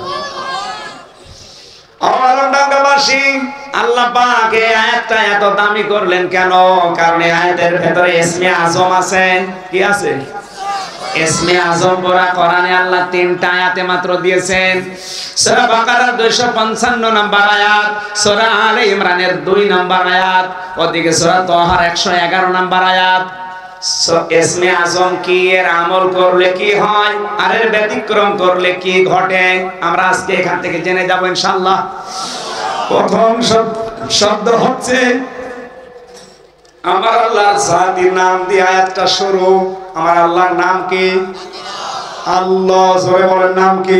আওয়ালান্ডাঙ্গাবাসী, আল্লাহ পাক এই আয়াতটা এত দামি করলেন কেন? কারণ এই আয়াতের ভেতরে ইসমে আজম আছে। কি আছে? ইসমে আজম পড়া কোরআনে আল্লাহ তিনটা আয়াতে মাত্র দিয়েছেন। সূরা বাকারার দুইশো পঞ্চান্ন নম্বর আয়াত, সূরা আলে ইমরানের দুই নম্বর আয়াত, ওদিকে সূরা তাহার একশো এগারো নম্বর আয়াত। ইসমে আজম কি, এর আমল করলে কি হয়, আর এর ব্যতিক্রম করলে কি ঘটে, আমরা আজকে এখান থেকে জেনে যাব ইনশাআল্লাহ। প্রথম শব্দ হচ্ছে আমার আল্লাহর জাতির নাম দিয়ে আয়াতটা শুরু। আমার আল্লাহর নাম কি? আল্লাহ। জোরে বলেন, নাম কি?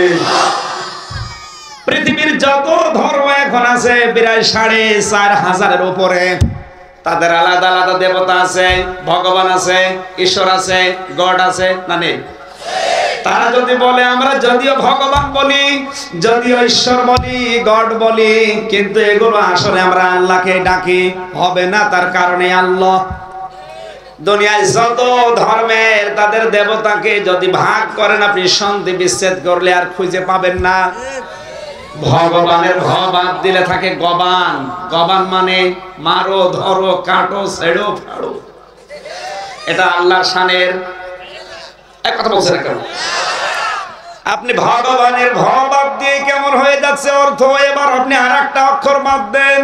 পৃথিবীর যত ধর্ম এখন আছে প্রায় সাড়ে চার হাজারের উপরে, তাদের আলাদা আলাদা দেবতা আছে, ভগবান আছে, ঈশ্বর আছে, গড আছে না নেই? তারা যদি বলে আমরা যদিও ভগবান বলি, যদিও ঈশ্বর বলি, গড বলি, কিন্তু এগুলো আসলে আমরা আল্লাহকে ডাকি, হবে না। তার কারণে আল্লাহ দুনিয়ায় যত ধর্মের তাদের দেবতাকে যদি ভাগ করেন আপনি, সন্ধি বিচ্ছেদ করলে আর খুঁজে পাবেন না। ভগবানের ভ বাদ দিলে থাকে গবান। গবান মানে মারো, ধরো, কাটো, ছেড়ো, ফাড়ো। এটা আল্লাহর শানের এক কথা বলছেন কেন? আপনি ভগবানের ভ বাদ দিয়ে কেমন হয়ে যাচ্ছে অর্থ। এবার আপনি আর একটা অক্ষর বাদ দেন,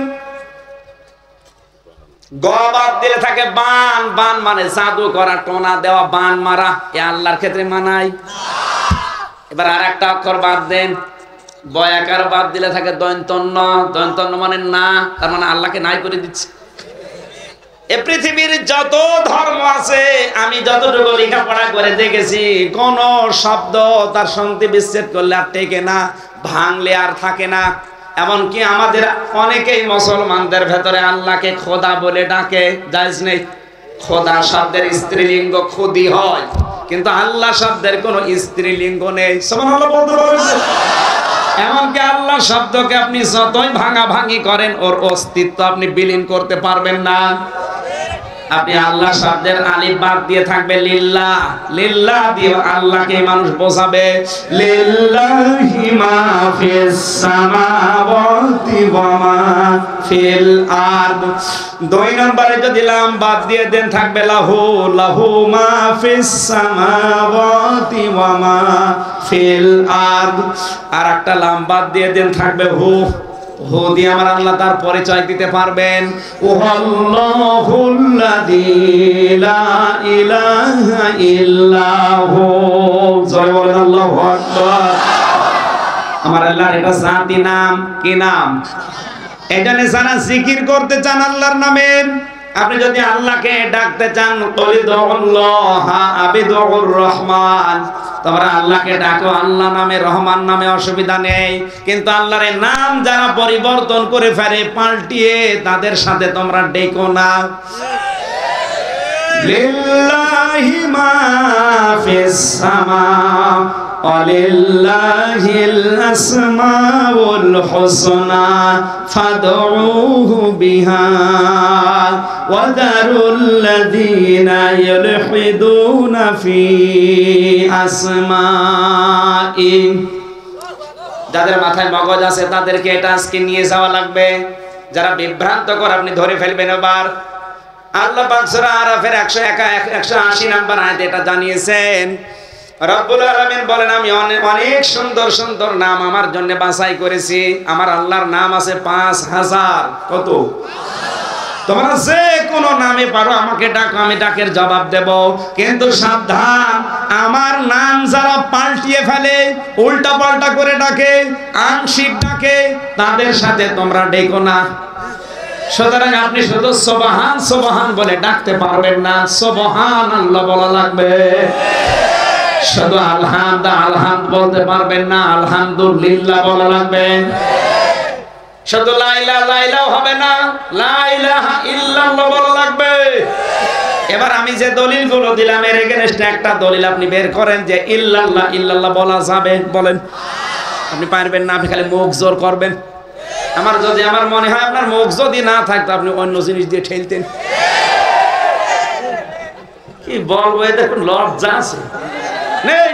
গ বাদ দিলে থাকে বান। বান মানে জাদু করা, টোনা দেওয়া, বান মারা। এ আল্লাহর ক্ষেত্রে মানাই? এবার আর একটা অক্ষর বাদ দেন, বয়াকার বাদ দিলে থাকে দন্তন্য। দন্তন্য মানে না, তার মানে আল্লাহকে নাই করে দিচ্ছে। এ পৃথিবীর যত ধর্ম আছে আমি যতটুকু লেখাপড়া করে দেখেছি, কোন শব্দ তার সন্ধি বিচ্ছেদ করলে আর টেকে না, ভাঙলে আর থাকে না। এমনকি আমাদের অনেকেই মুসলমানদের ভেতরে আল্লাহকে খোদা বলে ডাকে, জায়েজ নেই। খোদা শব্দের স্ত্রীলিঙ্গ খুদি হয়, কিন্তু আল্লাহ শব্দের কোনো স্ত্রীলিঙ্গ নেই। সুবহানাল্লাহ বলতে পারবেন? এমনকি আল্লাহ শব্দকে আপনি যতই ভাঙা ভাঙি করেন, ওর অস্তিত্ব আপনি বিলীন করতে পারবেন না। আপনি আল্লাহ শব্দের আলিফ বাদ দিয়ে থাকবে লিল্লাহ। লিল্লাহ দিয়ে আল্লাহকে মানুষ বোঝাবে, লিল্লাহি মা ফিস সামাওয়াতি ওয়া মা ফিল আরদ। দুই নম্বরে যদি লাম বাদ দিয়ে দেন থাকবে লাহু। লাহু মা ফিস সামাওয়াতি ওয়া মা ফিল আরদ। আর একটা লাম বাদ দিয়ে দেন থাকবে হু। হু দিয়ে আমার আল্লাহ তার পরিচয় দিতে পারবেন, ওয়াল্লাহুল্লাযী লা ইলাহা ইল্লাহু। জয় বলেন আল্লাহু আকবার। আমার আল্লাহর এটা জাতি নাম। কি নাম? এখানে যারা জিকির করতে চান আল্লাহর নামের, আপনি যদি আল্লাহকে ডাকতে চান, কলিদুল্লাহ আবিদুর রহমান, তোমরা আল্লাহকে ডাকো আল্লাহ নামে, রহমান নামে, অসুবিধা নেই। কিন্তু আল্লাহর নাম যারা পরিবর্তন করে ফেলে, পাল্টিয়ে, তাদের সাথে তোমরা ডেকো না। লিল্লাহি মা ফিস সামা ওয়ালিল্লাহিল আসমাউল হুসনা ফাদউহু বিহা ওয়া দারুল্লাযীনা ইউলহিদুনা ফি আসমাই। যাদের মাথায় মগজ আছে তাদেরকে এটা আজকে নিয়ে যাওয়া লাগবে। যারা বিভ্রান্ত করে আপনি ধরে ফেলবেন। এবার আল্লাহ পাক সূরা আরাফের একশো আশি নাম্বার আয়াতে এটা জানিয়েছেন। রব্বুল আলামিন বলেন, আমি অনেক সুন্দর সুন্দর নাম আমার জন্য বাছাই করেছি। আমার আল্লাহর নাম আছে পাঁচ হাজার। কত? তোমরা যে কোন নামে পারো আমাকে ডাকো, আমি ডাকের জবাব দেব। কিন্তু সাবধান, আমার নাম যারা পাল্টিয়ে ফেলে, উল্টা পাল্টা করে ডাকে, আংশিক ডাকে, তাদের সাথে তোমরা ডেকো না। সুতরাং আপনি শুধু সুবহান সুবহান বলে ডাকতে পারবেন না, সুবহান আল্লাহ বলা লাগবে। শুধু আলহামদ আলহামদ বলতে পারবেন না, আলহামদুলিল্লাহ বলা লাগবে। শুধু লা ইলাহা লা ইলাহা হবে না, লা ইলাহা ইল্লাল্লাহ বলা লাগবে। এবার আমি যে দলিলগুলো দিলাম, এর এগেইনস্টে একটা দলিল আপনি বের করেন যে ইল্লাল্লাহ ইল্লাল্লাহ বলা যাবে। বলেন। আপনি পারবেন না, আপনি খালি মুখ জোর করবেন। আমার যদি আমার মনে হয় আপনার মুখ যদি না থাকতো, আপনি অন্য জিনিস দিয়ে ঠেলতেন। কি বলবো, এদের কোন লজ্জা আছে নেই?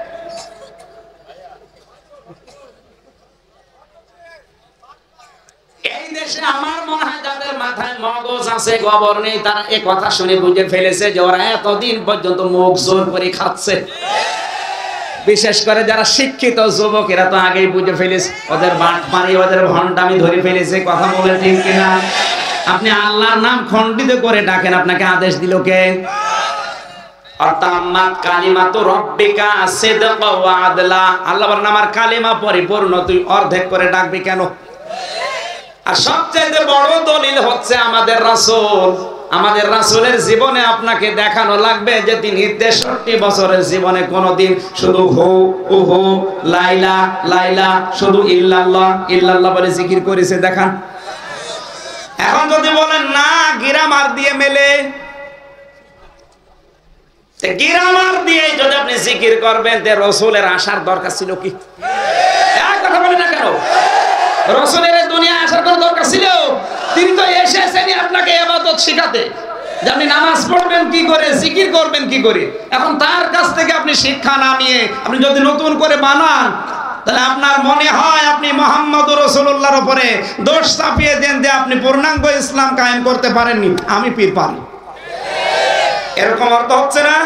এই দেশে আমার মনে হয় যাদের মাথায় মগজ আছে, গোবর নেই, তারা এই কথা শুনে বুঝে ফেলেছে যে ওরা এতদিন পর্যন্ত মুখ জোর করে খাচ্ছে। বিশেষ করে যারা শিক্ষিত যুবক, এরা তো আগেই বুঝে ফেলেছে ওদের বাটপারি, ওদের ভণ্ডামি ধরে ফেলেছে। কথা বলে ঠিক কিনা? আপনি আল্লাহর নাম খণ্ডিত করে ডাকেন, আপনাকে আদেশ দিল কে? আল্লাহ বলেন আমার কালিমা পরিপূর্ণ, তুই অর্ধেক করে ডাকবি কেন? আর সবচেয়ে বড় দলিল হচ্ছে আমাদের রাসূল। আমাদের রাসূলের জীবনে আপনাকে দেখানো লাগবে যে তিনি তেষট্টি বছরের জীবনে কোনোদিন শুধু হু উহু লাইলা লাইলা শুধু ইল্লাল্লাহ ইল্লাল্লাহ বলে জিকির করেছে, দেখান। এখন যদি বলেন না গিরামার দিয়ে মেলে, গিরামার দিয়ে যদি আপনি জিকির করবেন, তে রাসূলের আসার দরকার ছিল কি? এক কথা বলেন না কেন? রাসূলের দুনিয়ায় আসার কোনো দরকার ছিল? তিনি তো এসেছেন আপনাকে ইবাদত শিখাতে, যে আপনি নামাজ পড়বেন কি করে, জিকির করবেন কি করে। এখন তার কাছ থেকে আপনি শিক্ষা না নিয়ে আপনি যদি নতুন করে বানান, তাহলে আপনার মনে হয় আপনি মুহাম্মদুর রাসূলুল্লাহর উপরে দোষ চাপিয়ে দেন যে আপনি পূর্ণাঙ্গ ইসলাম কায়েম করতে পারেননি, আমি পীর পারি। এরকম অর্থ হচ্ছে না?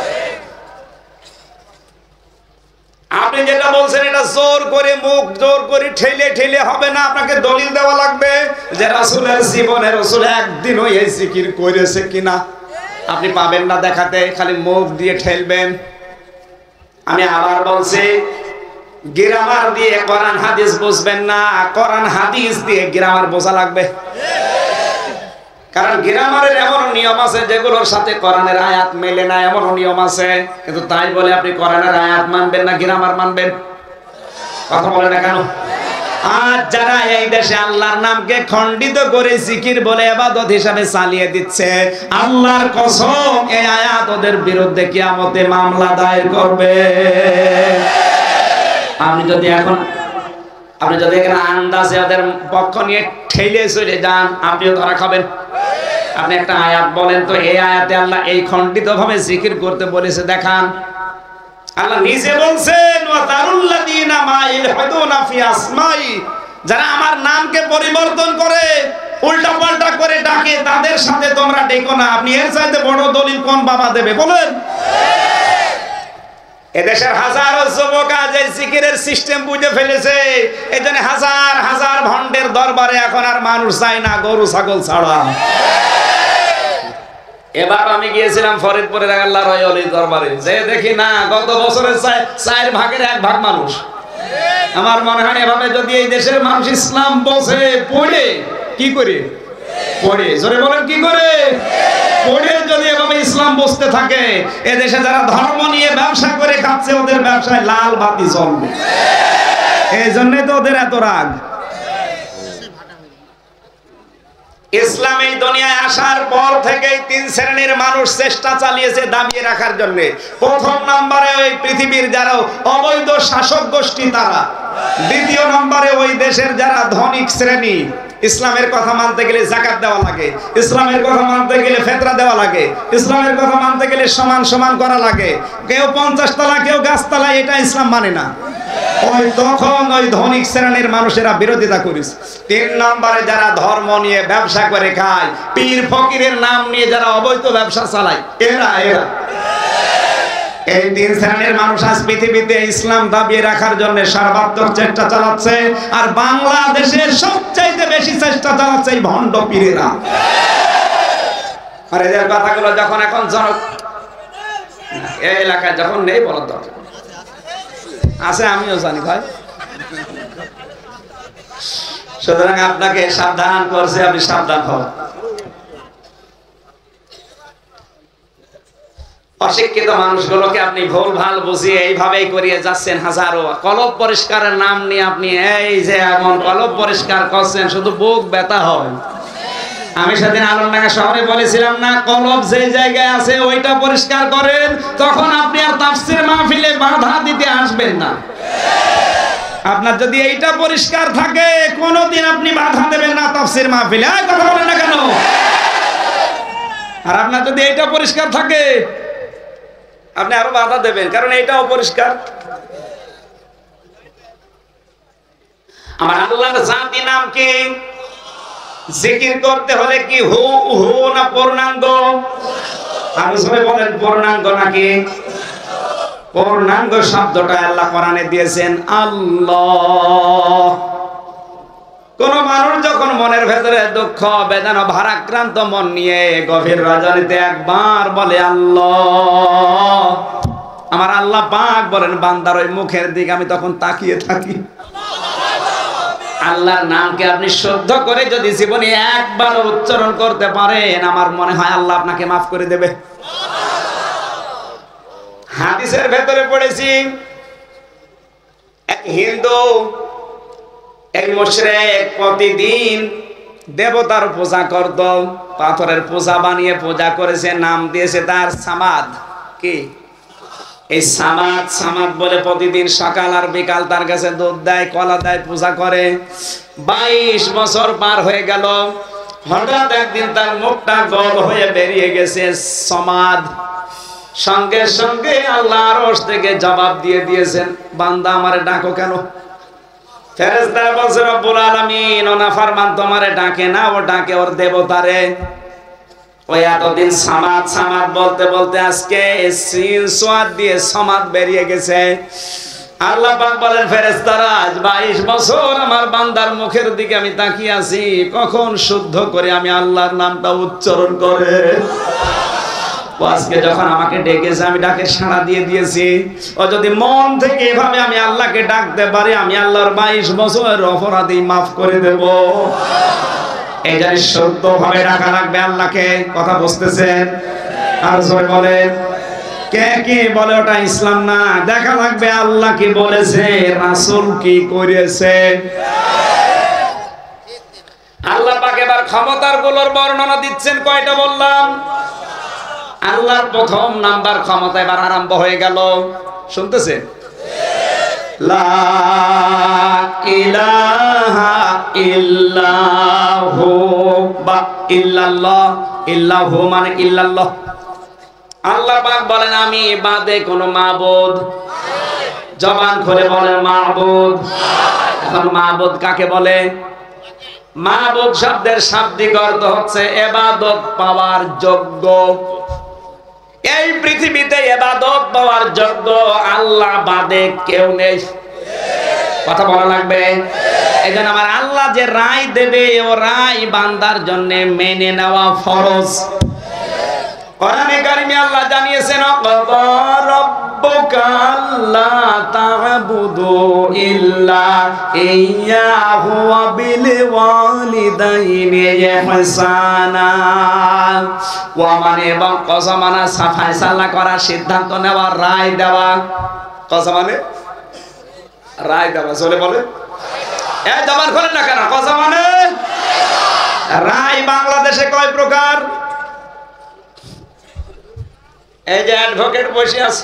আপনি যেটা বলছেন এটা জোর করে, মুখ জোর করে ঠেলে ঠেলে হবে না, আপনাকে দলিল দেওয়া লাগবে যে রাসূলের জীবনে রাসূল একদিনও এই জিকির করেছে কিনা। আপনি পাবেন না দেখাতে, খালি মুখ দিয়ে ঠেলবেন। আমি আবার বলছি, গ্রামার দিয়ে কোরআন হাদিস বুঝবেন না, কোরআন হাদিস দিয়ে গ্রামার বোঝা লাগবে। কারণ গ্রামারের এমন নিয়ম আছে যেগুলোর সাথে কোরআনের আয়াত মেলে না, এমন নিয়ম আছে। কিন্তু তাই বলে আপনি কোরআনের আয়াত মানবেন না, গ্রামার মানবেন? কথা বলে না কেন? আর যারা এই দেশে আল্লাহর নামকে খণ্ডিত করে জিকির বলে ইবাদত হিসাবে চালিয়ে দিচ্ছে, আল্লাহর কসম এই আয়াত ওদের বিরুদ্ধে কিয়ামতে মামলা দায়ের করবে। আপনি যদি এখন আপনি যদি এখানে আন্দাজে ওদের পক্ষ নিয়ে ঠেলে চলে যান, আপনিও ধরা খাবেন। আপনি একটা আয়াত বলেন তো, এই আয়াতে আল্লাহ এই খণ্ডিত ভাবে জিকির করতে বলেছে, দেখান। আল্লাহ নিজে বলছেন ওয়াতারুল্লাযীনা মা ইলহাদুনা ফি আসমাই, যারা আমার নামকে পরিবর্তন করে, উল্টা পাল্টা করে ডাকে, তাদের সাথে তোমরা ডেকো না। আপনি এর চাইতে বড় দলিল কোন বাবা দেবে বলেন? এদেশের হাজারো যুবক আজ এই জিকিরের সিস্টেম বুঝে ফেলেছে। এজন্য হাজার হাজার ভণ্ডের দরবারে এখন আর মানুষ যায় না, গরু ছাগল ছাড়া। এবার আমি গিয়েছিলাম ফরিদপুরের আল্লাহর ওলির দরবারে, যে দেখি না গত বছরের চার ভাগের এক ভাগ মানুষ। আমার মনে হয় এভাবে যদি এই দেশের মানুষ ইসলাম বসে পড়ে, কি করে পড়ে, জোরে বলেন কি করে পড়ে, যদি এভাবে ইসলাম বসতে থাকে, এদেশে যারা ধর্ম নিয়ে ব্যবসা করে খাচ্ছে, ওদের ব্যবসায় লাল বাতি জ্বলবে। এই জন্যই তো ওদের এত রাগ। ইসলাম এই দুনিয়ায় আসার পর থেকেই তিন শ্রেণীর মানুষ চেষ্টা চালিয়েছে দাবিয়ে রাখার জন্য। প্রথম নম্বরে ওই পৃথিবীর যারা অবৈধ শাসক গোষ্ঠী তারা, দ্বিতীয় নম্বরে ওই দেশের যারা ধনিক শ্রেণী, ইসলামের কথা মানতে গেলে যাকাত দেওয়া লাগে, ইসলামের কথা মানতে গেলে ফিতরা দেওয়া লাগে, ইসলামের কথা মানতে গেলে সমান সমান করা লাগে। কেউ পঞ্চাশ তলা, কেউ গাছতলা, এটা ইসলাম মানে না। ওই তখন ওই ধনিক শ্রেণীর মানুষেরা বিরোধিতা করিস। তিন নম্বরে যারা ধর্ম নিয়ে ব্যবসা করে খায়, পীর ফকিরের নাম নিয়ে যারা অবৈধ ব্যবসা চালায়, এরা এরা এই তিন শ্রেণীর মানুষ আজ পৃথিবীতে ইসলাম দাবিয়ে রাখার জন্য সর্বাত্মক চেষ্টা চালাচ্ছে। আর বাংলাদেশের সবচাইতে বেশি চেষ্টা চালাচ্ছে এই ভণ্ড পীরেরা। আর এদের কথাগুলো যখন এখন জনক এই এলাকায় যখন নেই বলার দরকার আছে, আমিও জানি ভাই। সুতরাং আপনাকে সাবধান করছে, আপনি সাবধান হন। অশিক্ষিত মানুষগুলোকে আপনি ভুল ভাল বুঝিয়ে এইভাবেই করিয়ে যাচ্ছেন। হাজারো কলব পরিষ্কারের নাম নিয়ে আপনি এই যে এমন কলব পরিষ্কার করছেন, শুধু বুক ব্যথা হয়। আমি সেদিন আলমডাঙ্গা শহরে বলেছিলাম না, কলব যে জায়গায় আছে ওইটা পরিষ্কার করেন, তখন আপনি আর তাফসীর মাহফিলে বাধা দিতে আসবেন না। আপনার যদি এইটা পরিষ্কার থাকে, কোনোদিন আপনি বাধা দেবেন না তাফসীর মাহফিলে। এই কথা বলেন না কেন? আর আপনার যদি এটা পরিষ্কার থাকে আপনি আরো বাধা দেবেন, কারণ এটাও পরিষ্কার। আমার আল্লাহর জাতি নাম কি? জিকির করতে হলে কি হু হু না পূর্ণাঙ্গ? আর সবাই বলেন পূর্ণাঙ্গ নাকি? পূর্ণাঙ্গ শব্দটা আল্লাহ কোরআনে দিয়েছেন আল্লাহ। কোন মানুষ যখন মনের ভেতরে দুঃখ বেদনা ভারাক্রান্ত মন নিয়ে গভীর রজনীতে একবার বলে আল্লাহ, আমার আল্লাহ পাক বলেন বান্দার ওই মুখের দিকে আমি তখন তাকিয়ে থাকি। আল্লাহর নামকে আপনি শুদ্ধ করে যদি জীবনে একবার উচ্চারণ করতে পারেন, আমার মনে হয় আল্লাহ আপনাকে মাফ করে দেবে। হাদিসের ভেতরে পড়েছি এক হিন্দু এক মুশরিক প্রতিদিন দেবতার পূজা করত, পাথরের পূজা বানিয়ে পূজা করেছে, নাম দিয়েছে তার সামাদ। কি এই সামাদ? সামাদ বলে প্রতিদিন সকাল আর বিকাল তার কাছে দুধ দেয়, কলা দেয়, পূজা করে। বাইশ বছর পার হয়ে গেল, হঠাৎ একদিন তার মুখটা গোল হয়ে বেরিয়ে গেছে সমাদ। সঙ্গে সঙ্গে আল্লাহ আরশ থেকে জবাব দিয়ে দিয়েছেন, বান্দা আমারে ডাকো কেন? ফেরেশতারা বলছে রব্বুল আলামিন ও নাফরমান তোমারে ডাকে না, ও ডাকে ওর দেবতারে। ওই এতদিন সামাদ সামাদ বলতে বলতে আজকে সিন সোয়াদ দিয়ে সমাদ বেরিয়ে গেছে। আল্লাহ পাক বলেন ফেরেশতারা আজ বাইশ বছর আমার বান্দার মুখের দিকে আমি তাকিয়ে আছি, কখন শুদ্ধ করে আমি আল্লাহর নামটা উচ্চারণ করে। আজকে যখন আমাকে ডেকেছে আমি ডাকে সাড়া দিয়ে দিয়েছি। ও যদি মন থেকে এভাবে আমি আল্লাহকে ডাকতে পারি, আমি আল্লাহর বাইশ বছরের অপরাধী মাফ করে দেব। এই জানি সত্য ভাবে ডাকা লাগবে আল্লাহকে। কথা বুঝতেছেন? আর জোরে বলেন কে কি বলে ওটা ইসলাম না। দেখা লাগবে আল্লাহ কি বলেছে, রাসূল কি করেছে। আল্লাহ পাক এবার ক্ষমতার গুলোর বর্ণনা দিচ্ছেন। কয়টা বললাম? আল্লাহর প্রথম নাম্বার ক্ষমতা এবার আরম্ভ হয়ে গেল। শুনতেছে? লা ইলাহা ইল্লাহু বা ইল্লাল্লাহ। ইল্লাহু মানে ইল্লাল্লাহ। আল্লাহ পাক বলেন আমি বাদে কোনো মাবুদ। জবান খুলে বলেন মাবুদ। এখন মাবুদ কাকে বলে? মাবুদ শব্দের শাব্দিক অর্থ হচ্ছে ইবাদত পাওয়ার যোগ্য। এই পৃথিবীতে ইবাদত পাওয়ার যোগ্য আল্লাহ বাদে কেউ নেই। কথা বলা লাগবে। এজন্য আমার আল্লাহ যে রায় দেবে, ও রায় বান্দার জন্য মেনে নেওয়া ফরজ। কোরআনে কারিমে আল্লাহ জানিয়েছেন ওয়াকাদা রাব্বুকা আল্লা তা'বুদু ইল্লা ইয়্যাহু ওয়া বিল ওয়ালিদাইনি ইহসানা। ওয়া মানে এবং কসম মানে ফায়সালা করা, সিদ্ধান্ত নেওয়া, রায় দেওয়া। কসম মানে রায় দেওয়া। চলে বলে এ জবান খোলেন না কেন? কসম মানে রায়। বাংলাদেশে কয় প্রকার? এই যে অ্যাডভোকেট বসে আছে,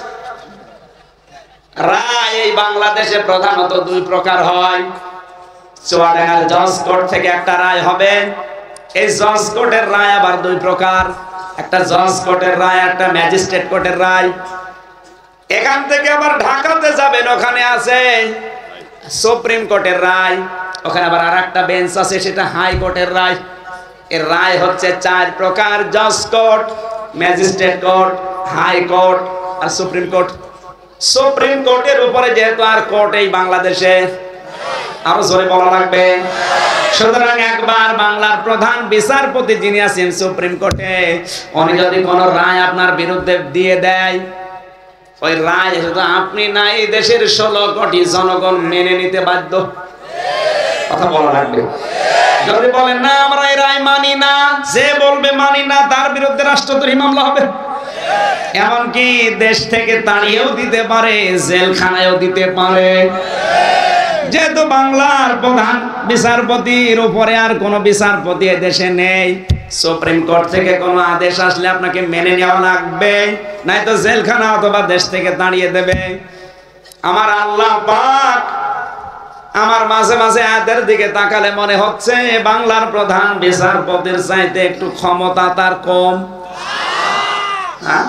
রায় এই বাংলাদেশে প্রধানত দুই প্রকার হয়। চুয়াডাঙ্গার জজ কোর্ট থেকে একটা রায় হবে। এই জজ কোর্টের রায় আবার দুই প্রকার, একটা জজ কোর্টের রায়, একটা ম্যাজিস্ট্রেট কোর্টের রায়। এখান থেকে আবার ঢাকাতে যাবেন, ওখানে আছে সুপ্রিম কোর্টের রায়। ওখানে আবার আর একটা বেঞ্চ আছে, সেটা হাই কোর্টের রায়। এর রায় হচ্ছে চার প্রকার: জজ court, magistrate court, high court আর সুপ্রিম কোর্ট। সুপ্রিম কোর্টের উপরে যেহেতু আর কোর্ট এই বাংলাদেশে, আরো জোরে বলা লাগবে। সুতরাং একবার বাংলার প্রধান বিচারপতি যিনি আছেন সুপ্রিম কোর্টে, উনি যদি কোন রায় আপনার বিরুদ্ধে দিয়ে দেয়, ওই রায় শুধু আপনি না, এই দেশের ষোলো কোটি জনগণ মেনে নিতে বাধ্য। কথা বলা লাগবে। যদি বলেন না আমরা এই রায় মানি না, যে বলবে মানি না তার বিরুদ্ধে রাষ্ট্রদ্রোহী মামলা হবে। এমনকি দেশ থেকে তাড়িয়েও দিতে পারে, জেলখানায়ও দিতে পারে। যেহেতু বাংলার প্রধান বিচারপতির উপরে আর কোন বিচারপতি দেশে নেই, সুপ্রিম কোর্ট থেকে কোনো আদেশ আসলে আপনাকে মেনে নেওয়া লাগবে, নয়তো জেলখানা অথবা দেশ থেকে তাড়িয়ে দেবে। আমার আল্লাহ পাক আমার মাঝে মাঝে আয়াতের দিকে তাকালে মনে হচ্ছে বাংলার প্রধান বিচারপতির চাইতে একটু ক্ষমতা তার কম। হ্যাঁ,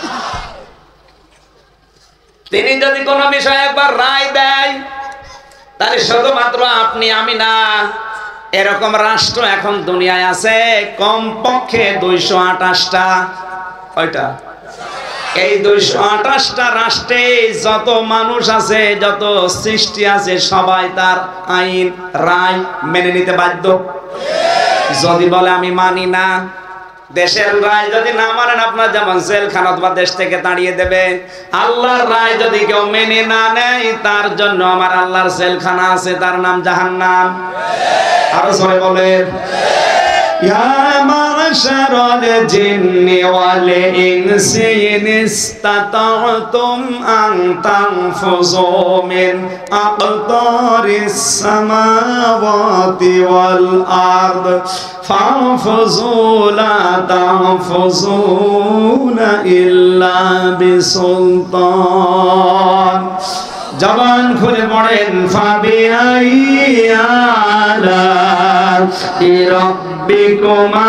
তিনি যদি কোনো বিষয়ে একবার রায় দেয় তাহলে শুধুমাত্র আপনি আমি না, এরকম রাষ্ট্র এখন দুনিয়ায় আছে কমপক্ষে দুইশো আঠাশটা। কয়টা? এই দুইশো আঠাশটা রাষ্ট্রে যত মানুষ আছে, যত সৃষ্টি আছে, সবাই তার আইন রায় মেনে নিতে বাধ্য। যদি বলে আমি মানি না, দেশের রায় যদি না মানেন আপনার যেমন জেলখানা অথবা দেশ থেকে তাড়িয়ে দেবে। আল্লাহর রায় যদি কেউ মেনে না নেয় তার জন্য আমার আল্লাহর জেলখানা আছে, তার নাম জাহান্নাম। আরো জোরে বলেন, ইয়া মাশারাল জিন্নি ওয়াল ইনসি ইন ইসতাতা'তুম আন তানফুযু মিন আকতারিস সামাওয়াতি ওয়াল আরদ ফানফুযু লা তানফুযুনা ইল্লা বিসুলতান। জবান খুলে পড়েন, ফাবিআই আলা'i রাব্বিকুমা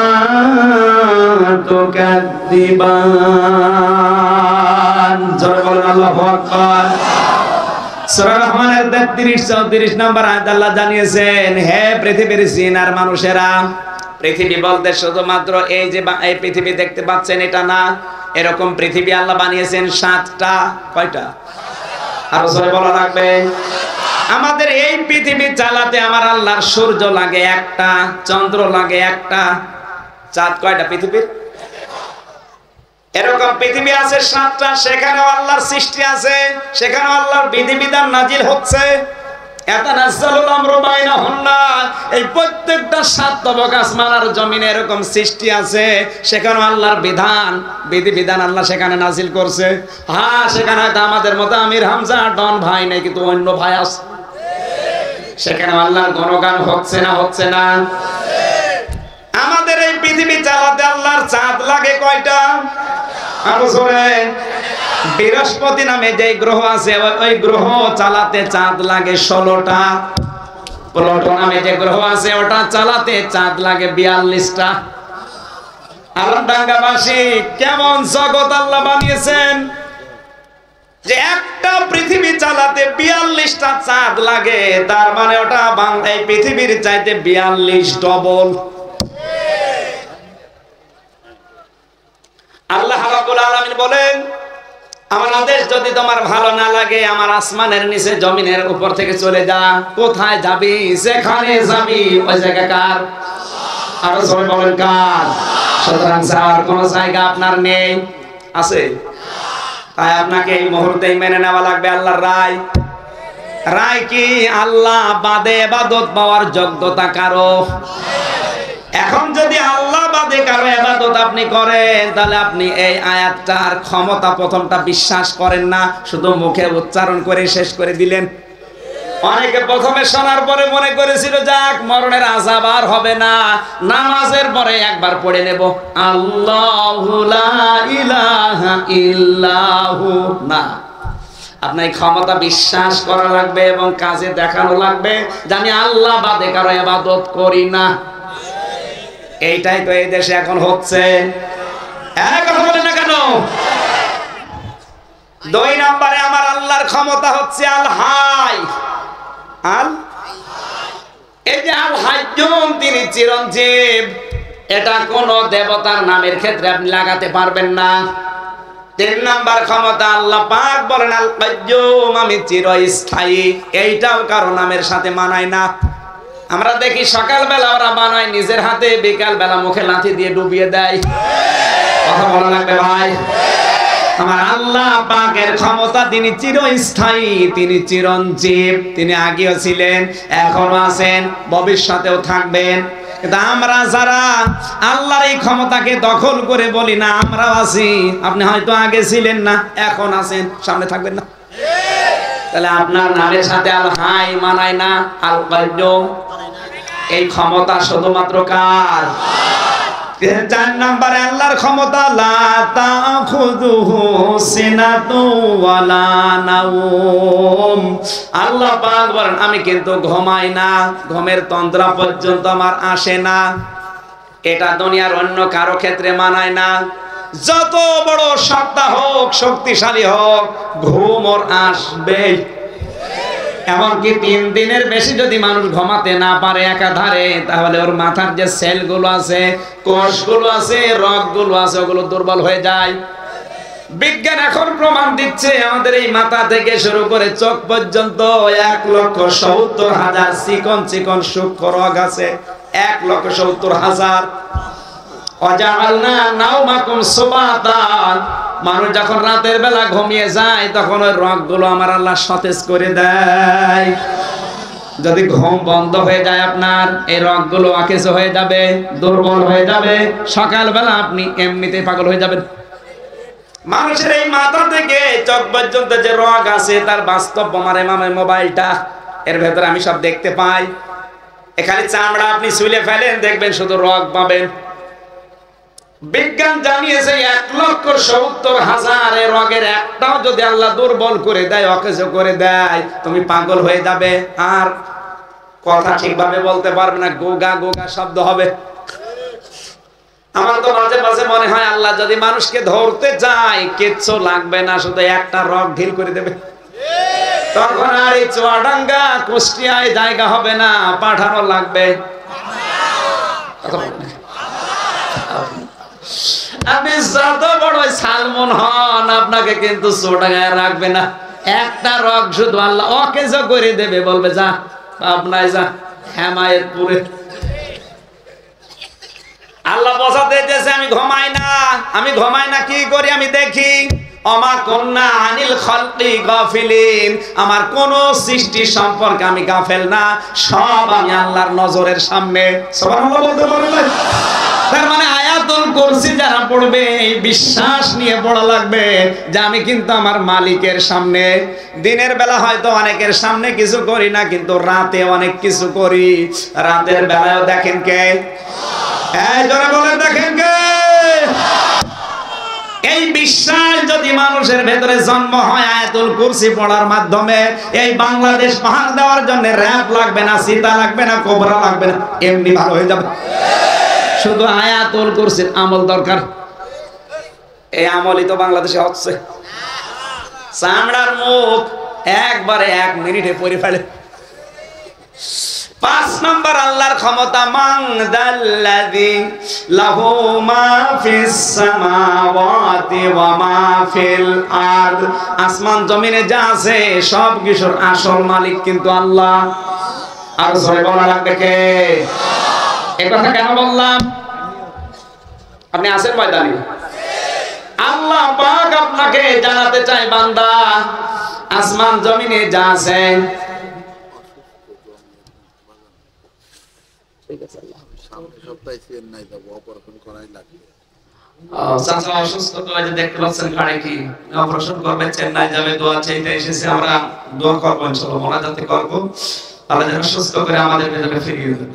তুকাদ্দিবান। জোরে বলেন আল্লাহু আকবার। সূরা রহমানের তেত্রিশ চৌত্রিশ নম্বর আয়াত আল্লাহ জানিয়েছেন, হে পৃথিবীর জিন আর মানুষেরা, পৃথিবী বলতে শুধুমাত্র এই যে এই পৃথিবী দেখতে পাচ্ছেন এটা না, এরকম পৃথিবী আল্লাহ বানিয়েছেন সাতটা। কয়টা? আরো জোরে বলা লাগবে। আমাদের এই পৃথিবী চালাতে আমার আল্লাহর সূর্য লাগে একটা, চন্দ্র লাগে একটা, চাঁদ কয়টা পৃথিবীর? এরকম পৃথিবী আছে সাতটা, সেখানেও আল্লাহর সৃষ্টি আছে, সেখানেও আল্লাহর বিধিবিধান নাজিল হচ্ছে। ইয়াতানাজ্জালুল আমরু বাইনাহুন্না, এই প্রত্যেকটা সাত তবক আসমান আর জমিনে এরকম সৃষ্টি আছে, সেখানেও আল্লাহর বিধান বিধিবিধান আল্লাহ সেখানে নাজিল করছে। হ্যাঁ, সেখানে হয়তো আমাদের মতো আমির হামজা ডন ভাই নেই, কিন্তু অন্য ভাই আছে, সেখানে আল্লাহর গুণগান হচ্ছে না হচ্ছে না? আমাদের এই পৃথিবী চালাতে আল্লাহর চাঁদ লাগে কয়টা? আরো জোরে। বৃহস্পতি নামে যে গ্রহ আছে ওই গ্রহ চালাতে চাঁদ লাগে ষোলোটা। প্লুটো নামে যে গ্রহ আছে ওটা চালাতে চাঁদ লাগে বিয়াল্লিশটা। আলমডাঙ্গাবাসী, কেমন জগৎ আল্লাহ বানিয়েছেন যে একটা পৃথিবী চালাতে বিয়াল্লিশটা চাঁদ লাগে, তার মানে ওটা বাংলায় পৃথিবীর চাইতে বিয়াল্লিশ ডবল। আল্লাহ রাব্বুল আলামিন বলেন, আমার আদেশ যদি তোমার ভালো না লাগে আমার আসমানের নিচে জমিনের উপর থেকে চলে যা। কোথায় যাবি? যেখানে যাবি ওই জায়গা কার? আরো সবাই বলেন কার? সুতরাং যাওয়ার কোন জায়গা আপনার নেই, আছে? তাই আপনাকে এই মুহূর্তেই মেনে নেওয়া লাগবে আল্লাহর রায়। রায় কি? আল্লাহ বাদে ইবাদত পাওয়ার যোগ্যতা কারো। এখন যদি আল্লাহ বাদে কারো ইবাদত আপনি করেন, তাহলে আপনি এই আয়াতটার ক্ষমতা প্রথমটা বিশ্বাস করেন না, শুধু মুখে উচ্চারণ করে শেষ করে দিলেন। অনেকে প্রথমে শোনার পরে মনে করেছিল যাক মরণের আযাব আর হবে না, নামাজের পরে একবার পড়ে নেব আল্লাহু লা ইলাহা ইল্লাহু। না, আপনার ক্ষমতা বিশ্বাস করা লাগবে এবং কাজে দেখানো লাগবে জানি আল্লাহ বাদে কারো ইবাদত করি না। এইটাই তো এই দেশে এখন হচ্ছে। এক কথা বলেন না কেন? দুই নম্বরে আমার আল্লাহর ক্ষমতা হচ্ছে আল হাই। আল এই যে আল হাইয়ুম, তিনি চিরঞ্জীব। এটা কোন দেবতার নামের ক্ষেত্রে আপনি লাগাতে পারবেন না। তিন নাম্বার ক্ষমতা আল্লাহ পাক বলেন আল কাইয়্যুম, আমি চিরস্থায়ী। এইটাও কারো নামের সাথে মানায় না। আমরা দেখি সকালবেলা ওরা বানায় নিজের হাতে, বিকাল বেলা মুখে লাঠি দিয়ে ডুবিয়ে দেয়। কথা বলা লাগবে ভাই। আমার আল্লাহ পাকের ক্ষমতা, তিনি চিরস্থায়ী, তিনি চিরঞ্জীব। তিনি আগেও ছিলেন, এখনো আছেন, ভবিষ্যতেও থাকবেন। কিন্তু আমরা যারা আল্লাহর এই ক্ষমতাকে দখল করে বলি না আমরাও আছি, আপনি হয়তো আগে ছিলেন না, এখন আছেন, সামনে থাকবেন না, তাহলে আপনার নামের সাথে আল হাই মানায় না, আল কাইয়্যুম। এই ক্ষমতা শুধুমাত্র কার? চার নম্বরে আল্লাহর ক্ষমতা, লা তাখুযুহু সিনাতু ওয়ালা নাওম। আল্লাহ পাক বলেন আমি কিন্তু ঘুমাই না, ঘুমের তন্দ্রা পর্যন্ত আমার আসে না। এটা দুনিয়ার অন্য কারো ক্ষেত্রে মানায় না। যত বড় সত্তা হোক, শক্তিশালী হোক, ঘুম ওর আসবে। এমনকি তিন দিনের বেশি যদি মানুষ ঘুমাতে না পারে একাধারে, তাহলে ওর মাথার যে সেলগুলো আছে, কোষগুলো আছে, রগগুলো আছে, ওগুলো দুর্বল হয়ে যায়। বিজ্ঞান এখন প্রমাণ দিচ্ছে আমাদের এই মাথা থেকে শুরু করে চোখ পর্যন্ত এক লক্ষ সত্তর হাজার চিকন চিকন সূক্ষ্ম রগ আছে। এক লক্ষ সত্তর হাজার। মানুষ যখন রাতের বেলা ঘুমিয়ে যায় তখন ওই রগগুলো আমার আল্লাহ সতেজ করে দেয়। যদি ঘুম বন্ধ হয়ে যায় আপনার, এই রগগুলো অকেজ হয়ে যাবে, দুর্বল হয়ে যাবে, সকালবেলা আপনি এমনিতেই পাগল হয়ে যাবেন। মানুষের এই মাথা থেকে চোখ পর্যন্ত যে রগ আছে তার বাস্তব আমার এমামের মোবাইলটা, এর ভেতরে আমি সব দেখতে পাই। এখানে চামড়া আপনি ছুলে ফেলেন, দেখবেন শুধু রগ পাবেন। বিজ্ঞান জানিয়েছে এক লক্ষ সত্তর হাজার রগের একটাও যদি আল্লাহ দুর্বল করে দেয়, অকেজ করে দেয়, তুমি পাগল হয়ে যাবে, আর কথা ঠিকভাবে বলতে পারবে না, গোগা গোগা শব্দ হবে। আমার তো মাঝে মাঝে মনে হয় আল্লাহ যদি মানুষকে ধরতে চায় কিচ্ছু লাগবে না, শুধু একটা রগ ঢিল করে দেবে, তখন আর এই চুয়াডাঙ্গা কুষ্টিয়ায় জায়গা হবে না, পাঠানো লাগবে। আপনি যত বড় সালমন হন, আপনাকে কিন্তু চুয়াডাঙ্গায় রাখবে না। একটা রগ শুধু আল্লাহ অকেজ করে দেবে, বলবে যা আপনায় যা হেমায়েতপুরে। আল্লাহ বোঝাতে দিয়েছে আমি ঘুমাই না। আমি ঘুমাই না কি করি আমি দেখি। অমা কুন্না আনিল খালকি গাফিলিন, আমার কোন সৃষ্টি সম্পর্কে আমি গাফেল না, সব আমি আল্লাহর নজরের সামনে। সুবহানাল্লাহ বলতে পারবেন? তার মানে আয়াতুল কুরসি যারা পড়বে বিশ্বাস নিয়ে পড়া লাগবে যে আমি কিন্তু আমার মালিকের সামনে। দিনের বেলা হয়তো অনেকের সামনে কিছু করি না, কিন্তু রাতে অনেক কিছু করি। রাতের বেলায়ও দেখেন কে? এই জোরে বলে দেখেন কে? এই বিশ্বাস যদি মানুষের ভেতরে জন্ম হয় আয়াতুল কুরসি পড়ার মাধ্যমে, এই বাংলাদেশ পাহাড় দেওয়ার জন্য র‍্যাব লাগবে না, সীতা লাগবে না, কোবরা লাগবে না, এমনি ভালো হয়ে যাবে। শুধু আয়াতুল কুরসির আমল দরকার। এই আমলই তো বাংলাদেশে হচ্ছে। চামড়ার মুখ একবারে এক মিনিটে পড়ে ফেলে। পাঁচ নম্বর আল্লাহর ক্ষমতা, মান দাল্লাযী লাহু মা ফিস সামাওয়াতি ওয়া মা ফিল আরদ। আসমান জমিনে যা আছে সব কিছুর আসল মালিক কিন্তু আল্লাহ। আর জোরে বলা লাগবে কে? এই কথা কেন বললাম? আপনি আছেন ময়দানে? আল্লাহ পাক আপনাকে জানাতে চায় বান্দা, আসমান জমিনে যা আছে দেখতে পাচ্ছেন গাড়ি কি অপারেশন করবে, চেন্নাই যাবে, দোয়া চাইতে এসেছে। আমরা দোয়া করবো ইনশাআল্লাহ, মোনাজাত করবো, আল্লাহ যেন সুস্থ করে আমাদের ভেতরে ফিরিয়ে দেন।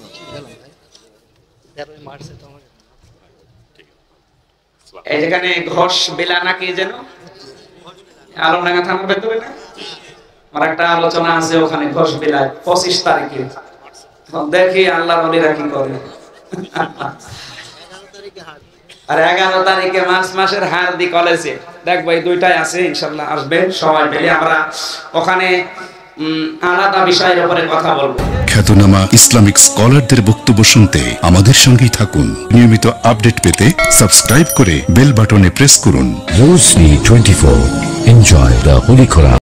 এই যেখানে ঘোষ বেলা নাকি যেন আলমডাঙ্গা থানার ভেতরে না, আমার একটা আলোচনা আছে ওখানে ঘোষ বেলায় পঁচিশ তারিখে। দেখি আল্লাহর ওলিরা কি করে। আর এগারো তারিখে মার্চ মাসের হারদি কলেজে দেখবো, এই দুইটাই আছে, ইনশাল্লাহ আসবে সবাই মিলে। আমরা ওখানে আলাদা বিষয়ের উপরে কথা বলবো। খ্যাতনামা ইসলামিক স্কলারদের বক্তব্য শুনতে আমাদের সঙ্গেই থাকুন। নিয়মিত আপডেট পেতে সাবস্ক্রাইব করে বেল বাটনে প্রেস করুন। রোজনি twenty four, enjoy the holy Quran.